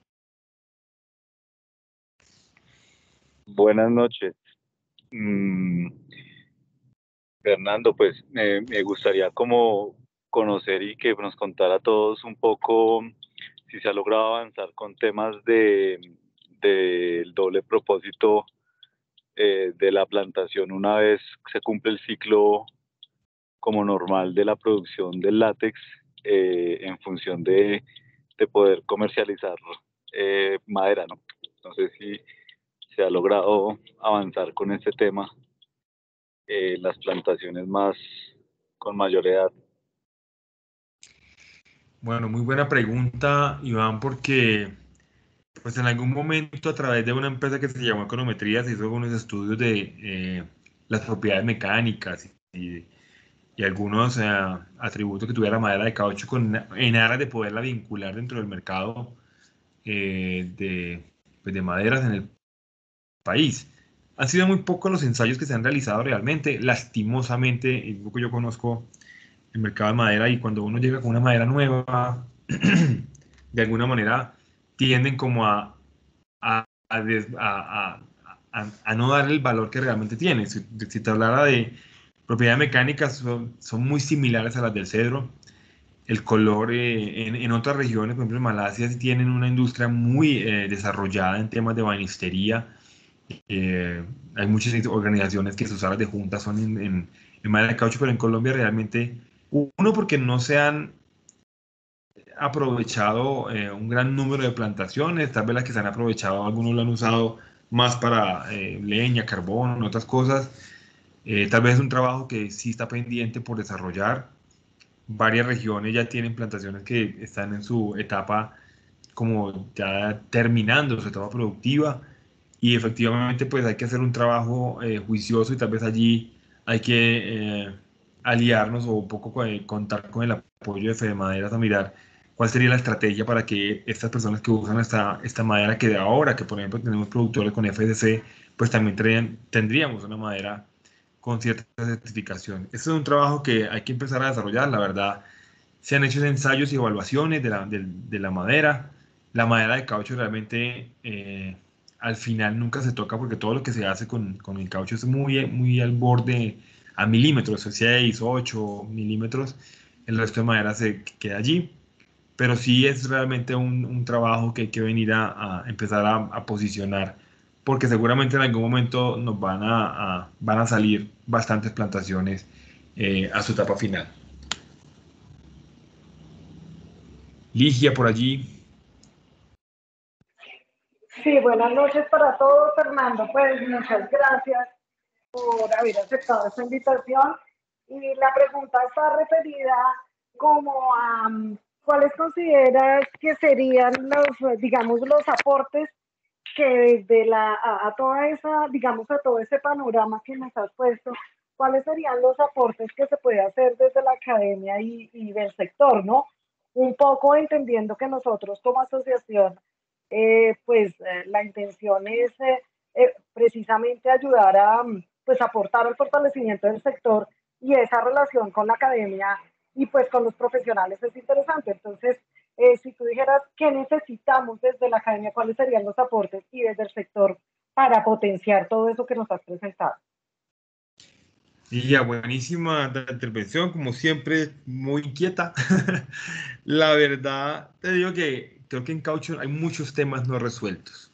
Buenas noches. Mm, Fernando, pues me, me gustaría como conocer y que nos contara a todos un poco si se ha logrado avanzar con temas de del doble propósito eh, de la plantación una vez se cumple el ciclo como normal de la producción del látex eh, en función de, de poder comercializar eh, madera, ¿no? No sé si se ha logrado avanzar con este tema, eh, las plantaciones más con mayor edad. Bueno, muy buena pregunta, Iván, porque pues en algún momento a través de una empresa que se llamó Econometría se hizo algunos estudios de eh, las propiedades mecánicas y, y algunos eh, atributos que tuviera la madera de caucho con, en aras de poderla vincular dentro del mercado eh, de, pues, de maderas en el país. Han sido muy pocos los ensayos que se han realizado realmente. Lastimosamente, y poco yo conozco el mercado de madera y cuando uno llega con una madera nueva, de alguna manera tienden como a, a, a, des- a- a- a- a no darle el valor que realmente tiene. Si, si te hablara de propiedades mecánicas, son, son muy similares a las del cedro. El color eh, en, en otras regiones, por ejemplo en Malasia, sí tienen una industria muy eh, desarrollada en temas de banistería. Eh, hay muchas organizaciones que sus salas de juntas son en, en, en madera de caucho, pero en Colombia realmente, uno, porque no se han aprovechado eh, un gran número de plantaciones, tal vez las que se han aprovechado, algunos lo han usado más para eh, leña, carbón, otras cosas. Eh, tal vez es un trabajo que sí está pendiente por desarrollar. Varias regiones ya tienen plantaciones que están en su etapa como ya terminando su etapa productiva y efectivamente pues hay que hacer un trabajo eh, juicioso y tal vez allí hay que eh, aliarnos o un poco eh, contar con el apoyo de Fede Maderas a mirar cuál sería la estrategia para que estas personas que usan esta, esta madera que de ahora, que por ejemplo tenemos productores con F S C, pues también traían- tendríamos una madera con cierta certificación. Este es un trabajo que hay que empezar a desarrollar, la verdad. Se han hecho ensayos y evaluaciones de la, de, de la madera. La madera de caucho realmente eh, al final nunca se toca porque todo lo que se hace con, con el caucho es muy, muy al borde, a milímetros, seis, ocho milímetros. El resto de madera se queda allí. Pero sí es realmente un, un trabajo que hay que venir a, a empezar a, a posicionar porque seguramente en algún momento nos van a, a- van a salir bastantes plantaciones eh, a su etapa final. Ligia por allí. Sí, buenas noches para todos, Fernando. Pues muchas gracias por haber aceptado esta invitación. Y la pregunta está referida como a um, cuáles consideras que serían los, digamos, los aportes que desde la, a, a toda esa, digamos, a todo ese panorama que nos has puesto, cuáles serían los aportes que se puede hacer desde la academia y, y del sector, ¿no? Un poco entendiendo que nosotros como asociación, eh, pues eh, la intención es eh, eh, precisamente ayudar a, pues, aportar al fortalecimiento del sector, y esa relación con la academia y pues con los profesionales es interesante. Entonces, eh, si tú dijeras qué necesitamos desde la academia, cuáles serían los aportes y desde el sector para potenciar todo eso que nos has presentado. Y ya, buenísima la intervención, como siempre, muy inquieta. La verdad, te digo que creo que en Caucho hay muchos temas no resueltos.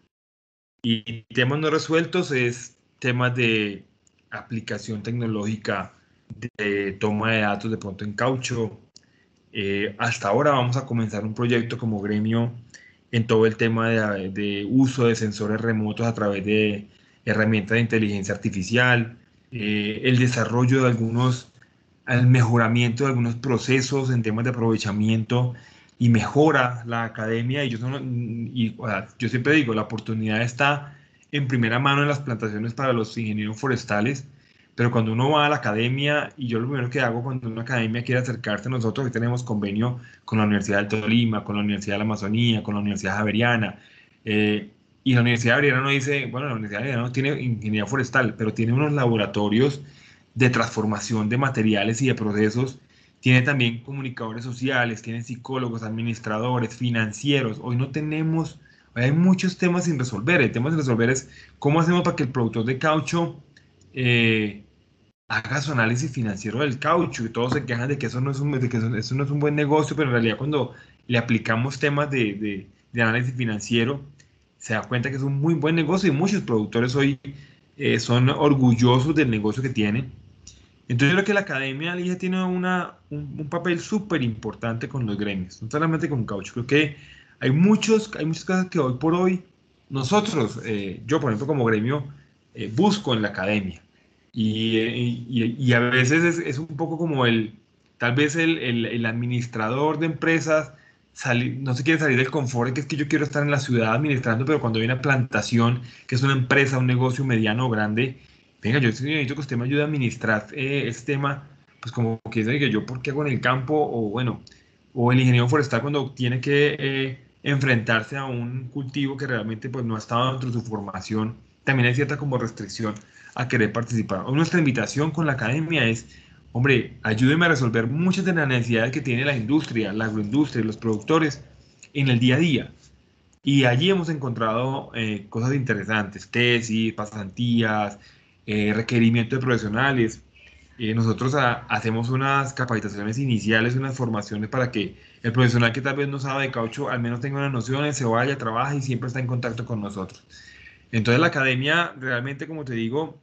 Y temas no resueltos es temas de aplicación tecnológica, de toma de datos de pronto en Caucho. Eh, hasta ahora vamos a comenzar un proyecto como gremio en todo el tema de, de uso de sensores remotos a través de herramientas de inteligencia artificial, eh, el desarrollo de algunos, el mejoramiento de algunos procesos en temas de aprovechamiento y mejora la academia. Y yo, son, y, o sea, yo siempre digo, la oportunidad está en primera mano en las plantaciones para los ingenieros forestales, pero cuando uno va a la academia, y yo lo primero que hago cuando una academia quiere acercarse a nosotros, que tenemos convenio con la Universidad del Tolima, con la Universidad de la Amazonía, con la Universidad Javeriana, eh, y la Universidad Javeriana no dice, bueno, la Universidad Javeriana no tiene ingeniería forestal, pero tiene unos laboratorios de transformación de materiales y de procesos, tiene también comunicadores sociales, tiene psicólogos, administradores, financieros. Hoy no tenemos, hoy hay muchos temas sin resolver. El tema sin resolver es cómo hacemos para que el productor de caucho eh, haga su análisis financiero del caucho, y todos se quejan de que eso no es un, de que eso, eso no es un buen negocio, pero en realidad cuando le aplicamos temas de, de, de análisis financiero, se da cuenta que es un muy buen negocio, y muchos productores hoy eh, son orgullosos del negocio que tienen. Entonces yo creo que la academia Ligia tiene una, un, un papel súper importante con los gremios, no solamente con caucho. Creo que hay, muchos, hay muchas cosas que hoy por hoy nosotros, eh, yo por ejemplo como gremio, eh, busco en la academia. Y, eh, y, y a veces es, es, un poco como el, tal vez el, el, el administrador de empresas salir, no se quiere salir del confort, que es que yo quiero estar en la ciudad administrando, pero cuando hay una plantación, que es una empresa, un negocio mediano o grande, venga, yo necesito que usted me ayude a administrar eh, este tema, pues como que dice que yo por qué hago en el campo, o bueno, o el ingeniero forestal cuando tiene que eh, enfrentarse a un cultivo que realmente pues no ha estado dentro de su formación, también hay cierta como restricción a querer participar. Hoy nuestra invitación con la academia es, hombre, ayúdeme a resolver muchas de las necesidades que tiene la industria, la agroindustria y los productores en el día a día. Y allí hemos encontrado eh, cosas interesantes, tesis, pasantías, eh, requerimiento de profesionales. Eh, nosotros a- hacemos unas capacitaciones iniciales, unas formaciones para que el profesional que tal vez no sabe de caucho al menos tenga unas nociones, se vaya, trabaja y siempre está en contacto con nosotros. Entonces la academia realmente, como te digo,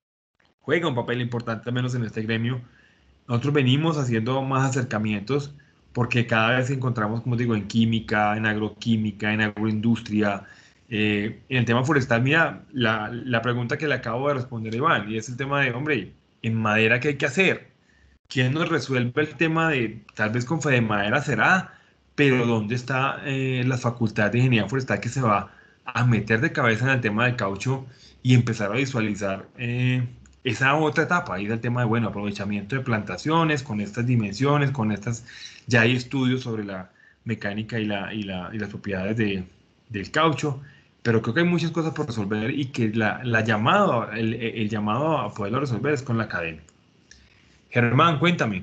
juega un papel importante, al menos en este gremio. Nosotros venimos haciendo más acercamientos porque cada vez encontramos, como digo, en química, en agroquímica, en agroindustria, eh, en el tema forestal. Mira, la, la pregunta que le acabo de responder a Iván, y es el tema de, hombre, en madera, ¿qué hay que hacer? ¿Quién nos resuelve el tema de, tal vez con Fedemadera será, pero dónde está eh, la facultad de ingeniería forestal que se va a meter de cabeza en el tema del caucho y empezar a visualizar eh, esa otra etapa? Ahí es el tema de, bueno, aprovechamiento de plantaciones con estas dimensiones, con estas, ya hay estudios sobre la mecánica y, la, y, la, y las propiedades de, del caucho, pero creo que hay muchas cosas por resolver, y que la, la llamado, el, el llamado a poderlo resolver es con la academia. Germán, cuéntame.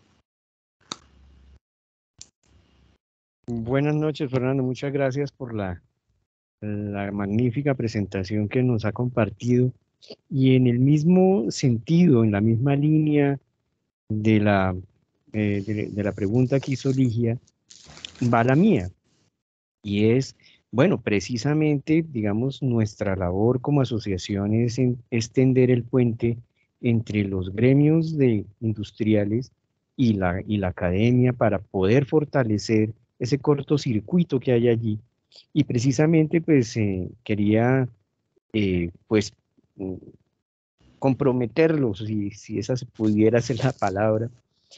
Buenas noches, Fernando. Muchas gracias por la, la magnífica presentación que nos ha compartido. Y en el mismo sentido, en la misma línea de la, eh, de, de la pregunta que hizo Ligia, va la mía. Y es, bueno, precisamente, digamos, nuestra labor como asociación es en, extender el puente entre los gremios de industriales y la, y la academia para poder fortalecer ese cortocircuito que hay allí. Y precisamente pues eh, quería eh, pues mm, comprometerlos, si, si esa se pudiera ser la palabra,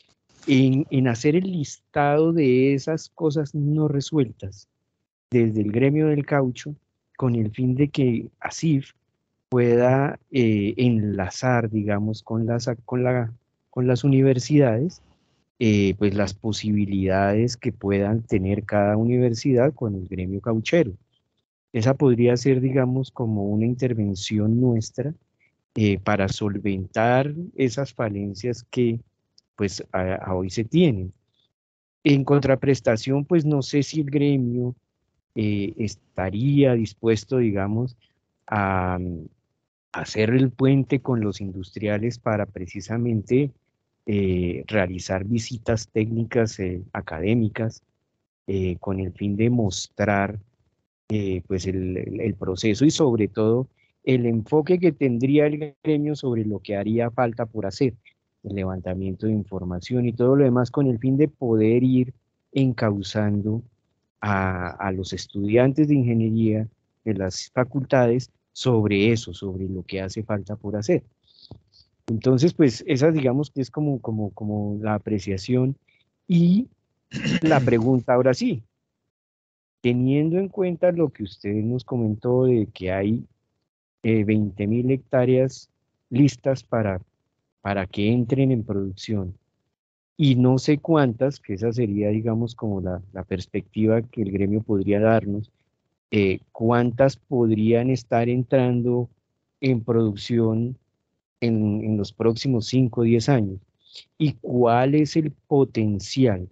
en, en hacer el listado de esas cosas no resueltas desde el gremio del caucho, con el fin de que ASIF pueda eh, enlazar, digamos, con las, con la, con las universidades, eh, pues las posibilidades que puedan tener cada universidad con el gremio cauchero. Esa podría ser, digamos, como una intervención nuestra eh, para solventar esas falencias que pues a, a hoy se tienen. En contraprestación, pues no sé si el gremio eh, estaría dispuesto, digamos, a, a hacer el puente con los industriales para precisamente eh, realizar visitas técnicas eh, académicas eh, con el fin de mostrar eh, pues el, el, el proceso y sobre todo el enfoque que tendría el gremio sobre lo que haría falta por hacer, el levantamiento de información y todo lo demás con el fin de poder ir encauzando a, a los estudiantes de ingeniería de las facultades sobre eso, sobre lo que hace falta por hacer. Entonces, pues esa digamos que es como, como, como la apreciación y la pregunta ahora sí, teniendo en cuenta lo que usted nos comentó de que hay eh, veinte mil hectáreas listas para, para que entren en producción y no sé cuántas, que esa sería digamos como la, la perspectiva que el gremio podría darnos, eh, cuántas podrían estar entrando en producción en, en los próximos cinco o diez años y cuál es el potencial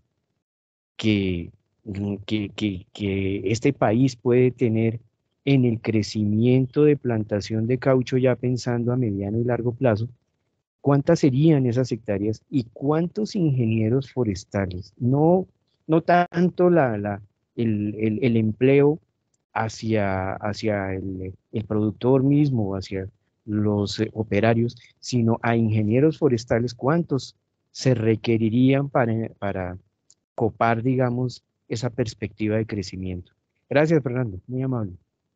que, que, que, que este país puede tener en el crecimiento de plantación de caucho ya pensando a mediano y largo plazo, ¿cuántas serían esas hectáreas y cuántos ingenieros forestales? No, no tanto la, la, el, el, el empleo hacia, hacia el, el productor mismo, hacia los eh, operarios, sino a ingenieros forestales, ¿cuántos se requerirían para, para copar, digamos, esa perspectiva de crecimiento? Gracias, Fernando, muy amable.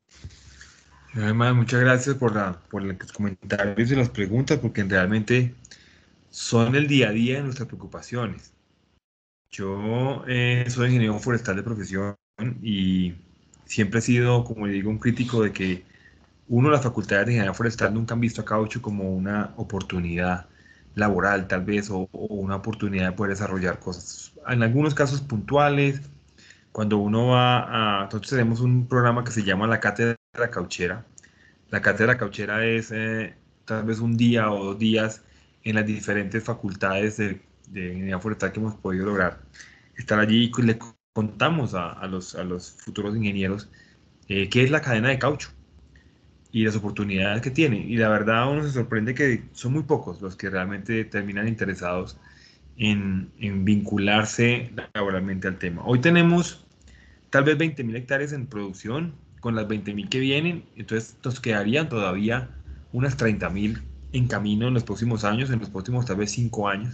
Además, muchas gracias por, la, por los comentarios y las preguntas, porque realmente son el día a día de nuestras preocupaciones. Yo eh, soy ingeniero forestal de profesión y siempre he sido, como le digo, un crítico de que uno, las facultades de ingeniería forestal nunca han visto a caucho como una oportunidad laboral, tal vez, o, o una oportunidad de poder desarrollar cosas. En algunos casos puntuales, cuando uno va a... Nosotros tenemos un programa que se llama la Cátedra Cauchera. La Cátedra Cauchera es eh, tal vez un día o dos días en las diferentes facultades de, de ingeniería forestal que hemos podido lograr estar allí y le contamos a, a, los, a los futuros ingenieros eh, qué es la cadena de caucho y las oportunidades que tiene. Y la verdad uno se sorprende que son muy pocos los que realmente terminan interesados en, en vincularse laboralmente al tema. Hoy tenemos tal vez veinte mil hectáreas en producción, con las veinte mil que vienen, entonces nos quedarían todavía unas treinta mil en camino en los próximos años, en los próximos tal vez cinco años.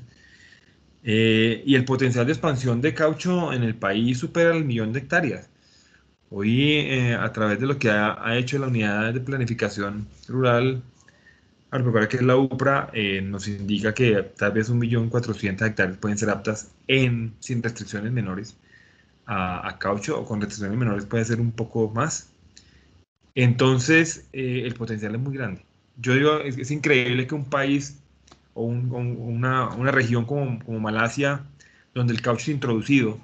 Eh, y el potencial de expansión de caucho en el país supera el millón de hectáreas. Hoy, eh, a través de lo que ha, ha, hecho la Unidad de Planificación Rural Agropecuaria, que es la UPRA, eh, nos indica que tal vez un millón cuatrocientas hectáreas pueden ser aptas en, sin restricciones menores a, a caucho, o con restricciones menores puede ser un poco más. Entonces, eh, el potencial es muy grande. Yo digo, es, es increíble que un país o un, un, una, una región como, como Malasia, donde el caucho es introducido,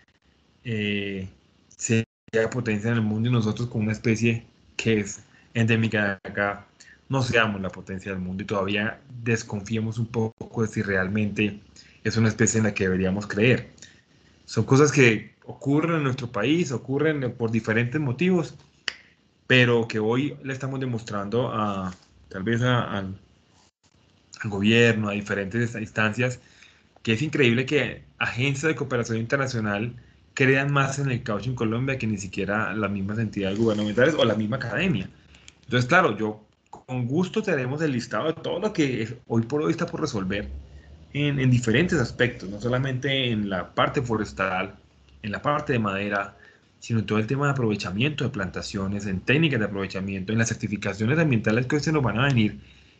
eh, sea potencia en el mundo y nosotros como una especie que es endémica de acá, no seamos la potencia del mundo y todavía desconfiemos un poco de si realmente es una especie en la que deberíamos creer. Son cosas que ocurren en nuestro país, ocurren por diferentes motivos, pero que hoy le estamos demostrando a tal vez a, a, al gobierno, a diferentes instancias, que es increíble que agencias de cooperación internacional crean más en el caucho en Colombia que ni siquiera las mismas entidades gubernamentales o la misma academia. Entonces, claro, yo con gusto tenemos el listado de todo lo que es, hoy por hoy está por resolver en, en diferentes aspectos, no solamente en la parte forestal, en la parte de madera, sino en todo el tema de aprovechamiento de plantaciones, en técnicas de aprovechamiento, en las certificaciones ambientales que hoy se nos van a venir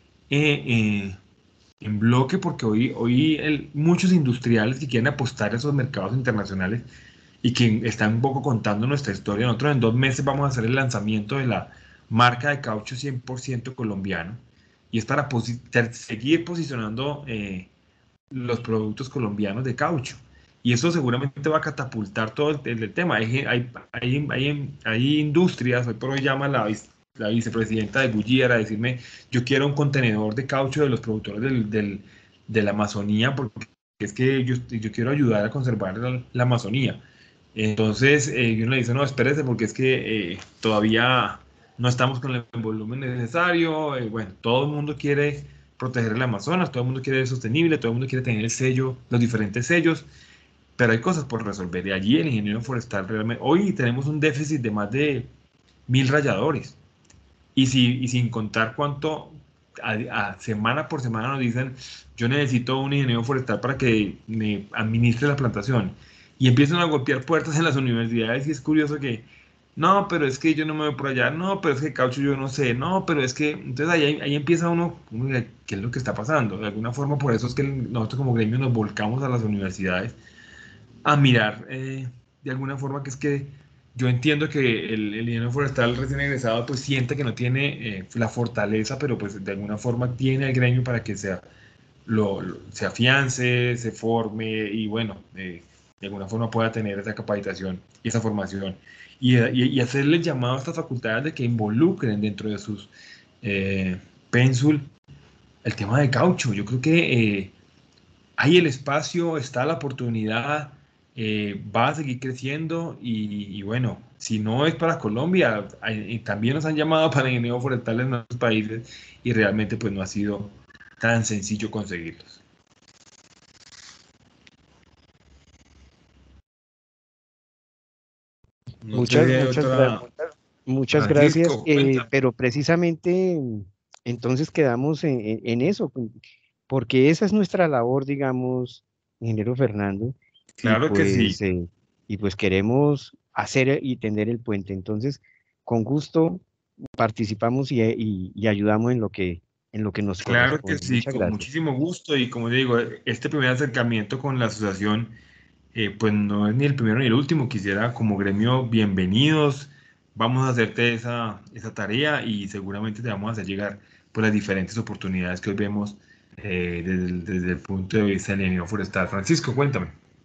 eh, eh, en bloque, porque hoy, hoy el, muchos industriales que quieren apostar a esos mercados internacionales y que están un poco contando nuestra historia. Nosotros en dos meses vamos a hacer el lanzamiento de la marca de caucho cien por ciento colombiano, y es para posi seguir posicionando eh, los productos colombianos de caucho. Y eso seguramente va a catapultar todo el, el, el tema. Hay, hay, hay, hay, hay industrias, hoy por hoy llama la, la vicepresidenta de Goodyear a decirme, yo quiero un contenedor de caucho de los productores del, del, de la Amazonía, porque es que yo, yo quiero ayudar a conservar la, la Amazonía. Entonces, eh, uno le dice, no, espérese, porque es que eh, todavía no estamos con el volumen necesario. Eh, bueno, todo el mundo quiere proteger el Amazonas, todo el mundo quiere ser sostenible, todo el mundo quiere tener el sello, los diferentes sellos, pero hay cosas por resolver. Y allí el ingeniero forestal realmente, hoy tenemos un déficit de más de mil rayadores. Y, si, y sin contar cuánto a, a semana por semana nos dicen, yo necesito un ingeniero forestal para que me administre la plantación. Y empiezan a golpear puertas en las universidades y es curioso que, no, pero es que yo no me voy por allá, no, pero es que caucho yo no sé, no, pero es que, entonces ahí, ahí empieza uno, uno, ¿qué es lo que está pasando? De alguna forma, por eso es que nosotros como gremio nos volcamos a las universidades a mirar, eh, de alguna forma, que es que yo entiendo que el, el ingeniero forestal recién egresado pues siente que no tiene eh, la fortaleza, pero pues de alguna forma tiene el gremio para que sea, lo, lo- se afiance, se forme y bueno, eh, de alguna forma pueda tener esa capacitación y esa formación. Y, y, y hacerle el llamado a estas facultades de que involucren dentro de sus eh, pénsul el tema de caucho. Yo creo que eh, hay el espacio, está la oportunidad, eh, va a seguir creciendo y, y bueno, si no es para Colombia, hay- y también nos han llamado para ingenieros forestales en otros países y realmente pues no ha sido tan sencillo conseguirlos. No sé si Muchas, hay muchas, gra- otra, muchas gracias, Francisco, eh, cuenta. pero precisamente mm, entonces quedamos en, en- en eso, con- porque esa es nuestra labor, digamos, ingeniero Fernando, y Claro que sí. pues, eh, y pues queremos hacer y tender el puente. Entonces, con gusto participamos y, y- y ayudamos en lo que, en lo que nos Claro que corresponde. sí, Muchas con gracias. muchísimo gusto y como digo, este primer acercamiento con la asociación, eh, pues no es ni el primero ni el último. Quisiera como gremio, bienvenidos, vamos a hacerte esa, esa tarea y seguramente te vamos a hacer llegar pues las diferentes oportunidades que hoy vemos eh, desde, el, desde el punto de vista del ingeniero forestal. Francisco, cuéntame.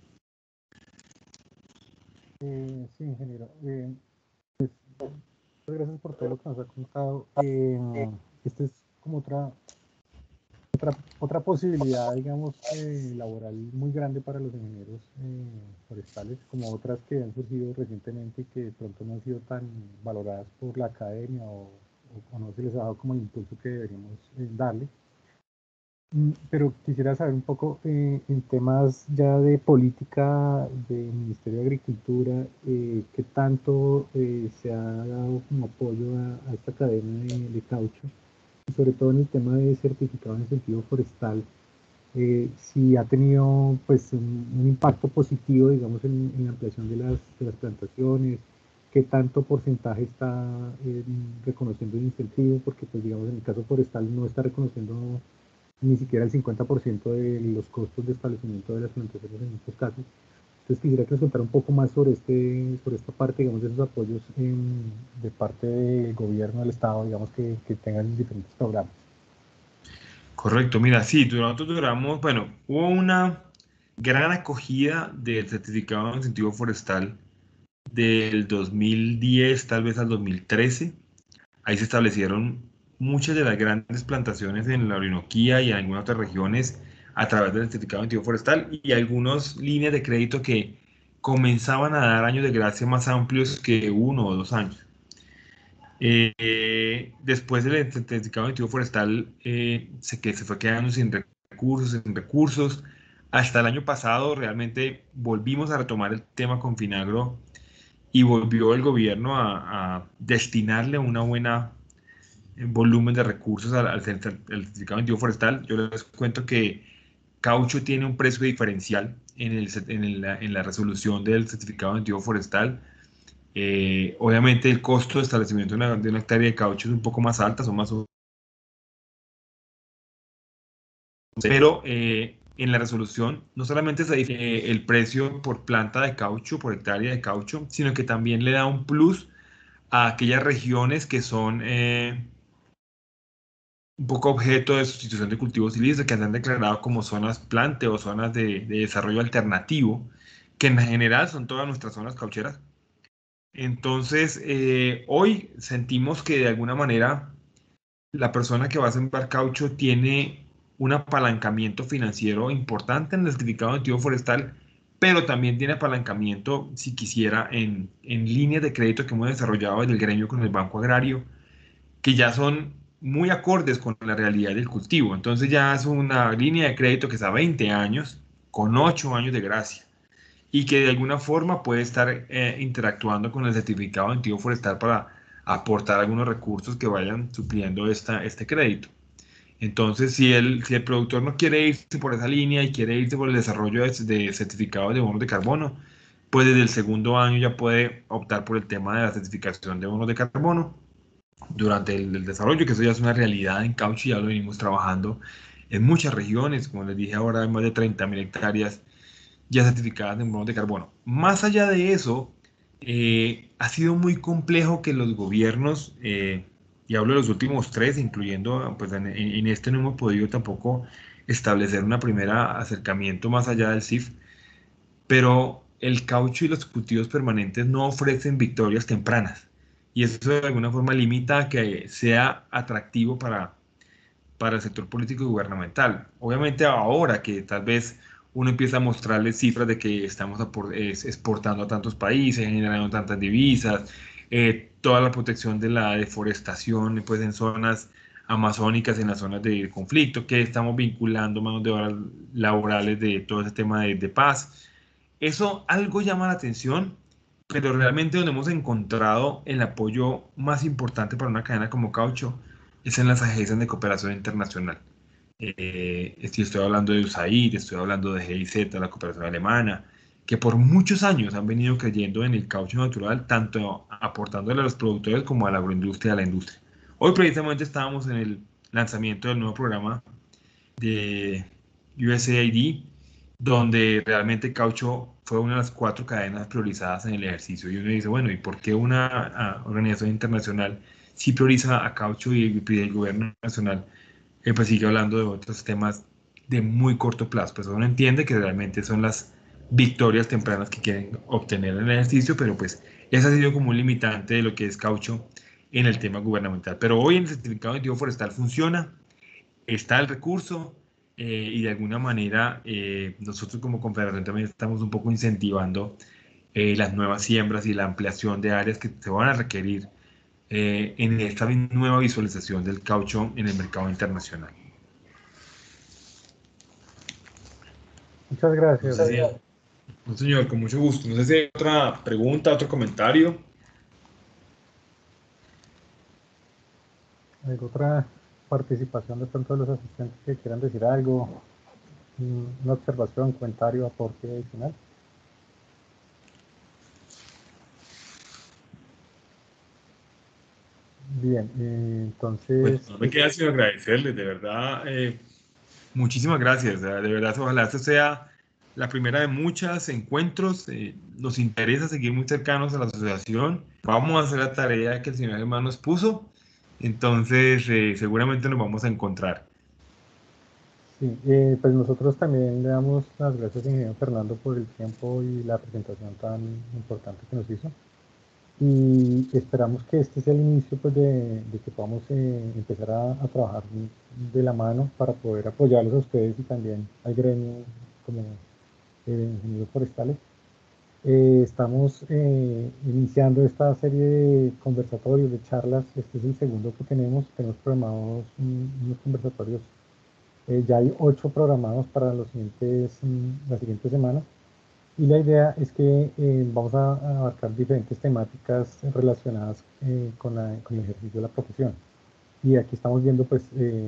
Eh, sí, ingeniero. Eh, muchas gracias por todo lo que nos ha contado. Eh, esta es como otra, otra, otra posibilidad, digamos, eh, laboral muy grande para los ingenieros eh, forestales, como otras que han surgido recientemente y que de pronto no han sido tan valoradas por la academia o, o- o no se les ha dado como el impulso que deberíamos eh, darle. Mm, Pero quisiera saber un poco eh, en temas ya de política del Ministerio de Agricultura, eh, qué tanto eh, se ha dado como apoyo a, a esta cadena de, de caucho, y sobre todo en el tema de certificado en el sentido forestal, eh, si ha tenido pues un, un impacto positivo, digamos, en, en la ampliación de las, de las plantaciones, qué tanto porcentaje está eh, reconociendo el incentivo, porque pues digamos en el caso forestal no está reconociendo ni siquiera el cincuenta por ciento de los costos de establecimiento de las plantaciones en estos casos. Entonces quisiera que nos contara un poco más sobre, este, sobre esta parte, digamos, de esos apoyos en, de parte del gobierno del Estado, digamos, que, que tengan diferentes programas. Correcto, mira, sí, nosotros duramos, bueno, hubo una gran acogida del certificado de incentivo forestal del dos mil diez tal vez al dos mil trece. Ahí se establecieron muchas de las grandes plantaciones en la Orinoquía y en algunas otras regiones a través del certificado de incentivo forestal y algunas líneas de crédito que comenzaban a dar años de gracia más amplios que uno o dos años. Eh, después del certificado de incentivo forestal eh, se, que se fue quedando sin recursos, sin recursos. Hasta el año pasado realmente volvimos a retomar el tema con Finagro y volvió el gobierno a, a destinarle una buena eh, volumen de recursos al, al, al certificado de incentivo forestal. Yo les cuento que caucho tiene un precio diferencial en, el, en, el, en la resolución del certificado de incentivo forestal. Eh, obviamente el costo de establecimiento de una, de una hectárea de caucho es un poco más alta, son más... Pero eh, en la resolución no solamente se dice eh, el precio por planta de caucho, por hectárea de caucho, sino que también le da un plus a aquellas regiones que son eh, un poco objeto de sustitución de cultivos ilícitos, que se han declarado como zonas plante o zonas de, de desarrollo alternativo, que en general son todas nuestras zonas caucheras. Entonces, eh, hoy sentimos que de alguna manera la persona que va a sembrar caucho tiene un apalancamiento financiero importante en el certificado de activo forestal, pero también tiene apalancamiento, si quisiera, en, en líneas de crédito que hemos desarrollado desde el gremio con el Banco Agrario, que ya son muy acordes con la realidad del cultivo. Entonces ya es una línea de crédito que está a veinte años, con ocho años de gracia, y que de alguna forma puede estar eh, interactuando con el certificado de activo forestal para aportar algunos recursos que vayan supliendo esta, este crédito. Entonces, si el, si el productor no quiere irse por esa línea y quiere irse por el desarrollo de, de certificados de bonos de carbono, pues desde el segundo año ya puede optar por el tema de la certificación de bonos de carbono durante el, el desarrollo, que eso ya es una realidad en caucho, ya lo venimos trabajando en muchas regiones, como les dije ahora, hay más de treinta mil hectáreas ya certificadas en bonos de carbono. Más allá de eso, eh, ha sido muy complejo que los gobiernos, eh, y hablo de los últimos tres, incluyendo, pues en, en este no hemos podido tampoco establecer una primera acercamiento más allá del C I F, pero el caucho y los cultivos permanentes no ofrecen victorias tempranas. Y eso de alguna forma limita a que sea atractivo para, para el sector político y gubernamental. Obviamente ahora que tal vez uno empieza a mostrarles cifras de que estamos exportando a tantos países, generando tantas divisas, eh, toda la protección de la deforestación pues, en zonas amazónicas, en las zonas de conflicto, que estamos vinculando manos de obra laborales de todo ese tema de, de paz. Eso algo llama la atención, pero realmente donde hemos encontrado el apoyo más importante para una cadena como Caucho es en las agencias de cooperación internacional. Eh, estoy, estoy hablando de U S A I D, estoy hablando de G I Z, la cooperación alemana, que por muchos años han venido creyendo en el caucho natural, tanto aportándole a los productores como a la agroindustria y a la industria. Hoy precisamente estábamos en el lanzamiento del nuevo programa de U S A I D, donde realmente caucho fue una de las cuatro cadenas priorizadas en el ejercicio. Y uno dice, bueno, ¿y por qué una a, organización internacional sí prioriza a caucho y, y el gobierno nacional eh, pues sigue hablando de otros temas de muy corto plazo? Pues uno entiende que realmente son las victorias tempranas que quieren obtener en el ejercicio, pero pues ese ha sido como un limitante de lo que es caucho en el tema gubernamental. Pero hoy en el certificado de activo forestal funciona, está el recurso, eh, y de alguna manera eh, nosotros como confederación también estamos un poco incentivando eh, las nuevas siembras y la ampliación de áreas que se van a requerir eh, en esta nueva visualización del caucho en el mercado internacional. Muchas gracias. No sé si, no, señor, con mucho gusto. No sé si hay otra pregunta, otro comentario. ¿Hay otra participación de pronto de los asistentes que quieran decir algo? Una observación, comentario, aporte adicional. Bien, eh, entonces... Pues no me queda sino agradecerles, de verdad, eh, muchísimas gracias. De verdad, ojalá esto sea la primera de muchos encuentros. Eh, nos interesa seguir muy cercanos a la asociación. Vamos a hacer la tarea que el señor Germán nos puso. Entonces, eh, seguramente nos vamos a encontrar. Sí, eh, pues nosotros también le damos las gracias a ingeniero Fernando por el tiempo y la presentación tan importante que nos hizo. Y esperamos que este sea el inicio pues, de, de que podamos eh, empezar a, a trabajar de la mano para poder apoyarlos a ustedes y también al gremio como eh, ingenieros forestales. Eh, estamos eh, iniciando esta serie de conversatorios, de charlas. Este es el segundo que tenemos. Tenemos programados un, unos conversatorios. Eh, ya hay ocho programados para los siguientes, la siguiente semana. Y la idea es que eh, vamos a, a abarcar diferentes temáticas relacionadas eh, con, la, con el ejercicio de la profesión. Y aquí estamos viendo pues, eh,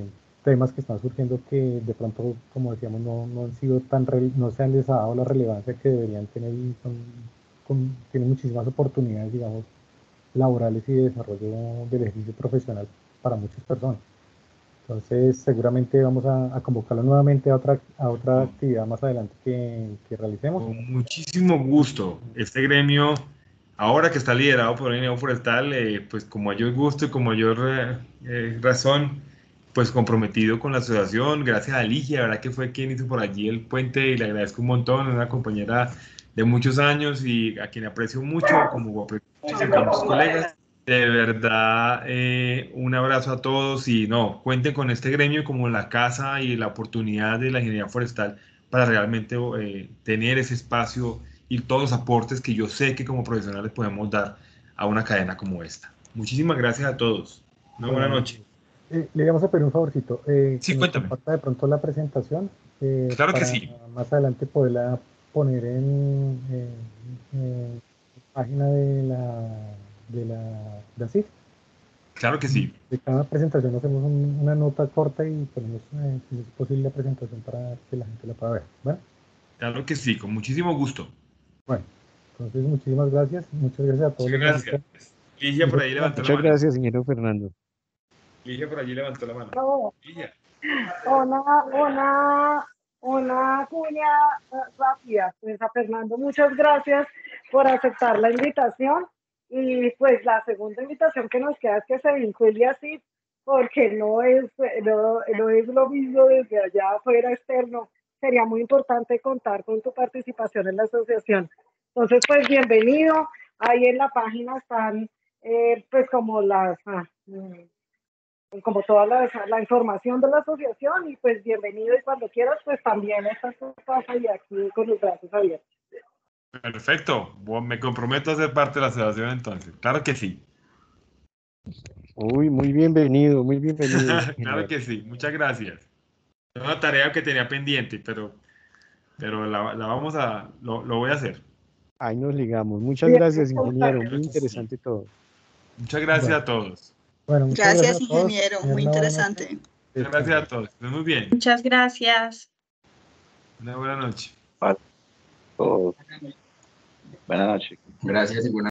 temas que están surgiendo que de pronto, como decíamos, no, no han sido tan, no se han les ha dado la relevancia que deberían tener y son, con, tienen muchísimas oportunidades, digamos, laborales y de desarrollo del ejercicio profesional para muchas personas. Entonces, seguramente vamos a, a convocarlo nuevamente a otra, a otra actividad más adelante que, que realicemos. Con muchísimo gusto. Este gremio, ahora que está liderado por el ingeniero forestal, eh, pues con mayor gusto y con mayor eh, eh, razón, pues comprometido con la asociación. Gracias a Ligia, la verdad que fue quien hizo por allí el puente y le agradezco un montón. Es una compañera de muchos años y a quien aprecio mucho, como aprecio siempre a mis colegas. De verdad, eh, un abrazo a todos y no, cuenten con este gremio como la casa y la oportunidad de la ingeniería forestal para realmente eh, tener ese espacio y todos los aportes que yo sé que como profesionales podemos dar a una cadena como esta. Muchísimas gracias a todos. Una buena Bueno, noche. eh, le íbamos a pedir un favorcito, eh, Sí, que nos cuéntame. comparta de pronto la presentación eh, Claro que para sí. más adelante poderla poner en, en, en la página de la de la de ASIF. Claro que sí. De cada presentación hacemos un, una nota corta y ponemos, eh, si es posible, la presentación para que la gente la pueda ver. ¿Vale? Claro que sí, con muchísimo gusto. Bueno, entonces muchísimas gracias. Muchas gracias a todos Muchas los gracias. asistentes. Ligia por ahí levantó la Muchas mano. gracias, ingeniero Fernando. Ligia por allí levantó la mano. No, Ligia. una, una, una cuña eh, rápida, pues a Fernando, muchas gracias por aceptar la invitación y pues la segunda invitación que nos queda es que se vincule así, porque no es, no, no es lo mismo desde allá afuera externo, sería muy importante contar con tu participación en la asociación. Entonces, pues bienvenido, ahí en la página están eh, pues como las... Ah, como toda la, la información de la asociación y pues bienvenido y cuando quieras pues también estás en casa y aquí con los brazos abiertos. Perfecto. Bueno, me comprometo a ser parte de la asociación entonces. Claro que sí. Uy, muy bienvenido, muy bienvenido, Claro ingeniero. que sí. Muchas gracias. Es una tarea que tenía pendiente, pero, pero la, la vamos a, lo, lo voy a hacer. Ahí nos ligamos. Muchas Bien, gracias, súper. ingeniero. Claro Muy que sí. interesante todo. Muchas gracias Bueno, a todos. bueno, muchas gracias Gracias, a todos. ingeniero, Tengan muy una buena noche. interesante. Muchas gracias a todos. Que estén muy bien. Muchas gracias. Una buena noche. Vale. Todos. Buenas noches. Gracias y buenas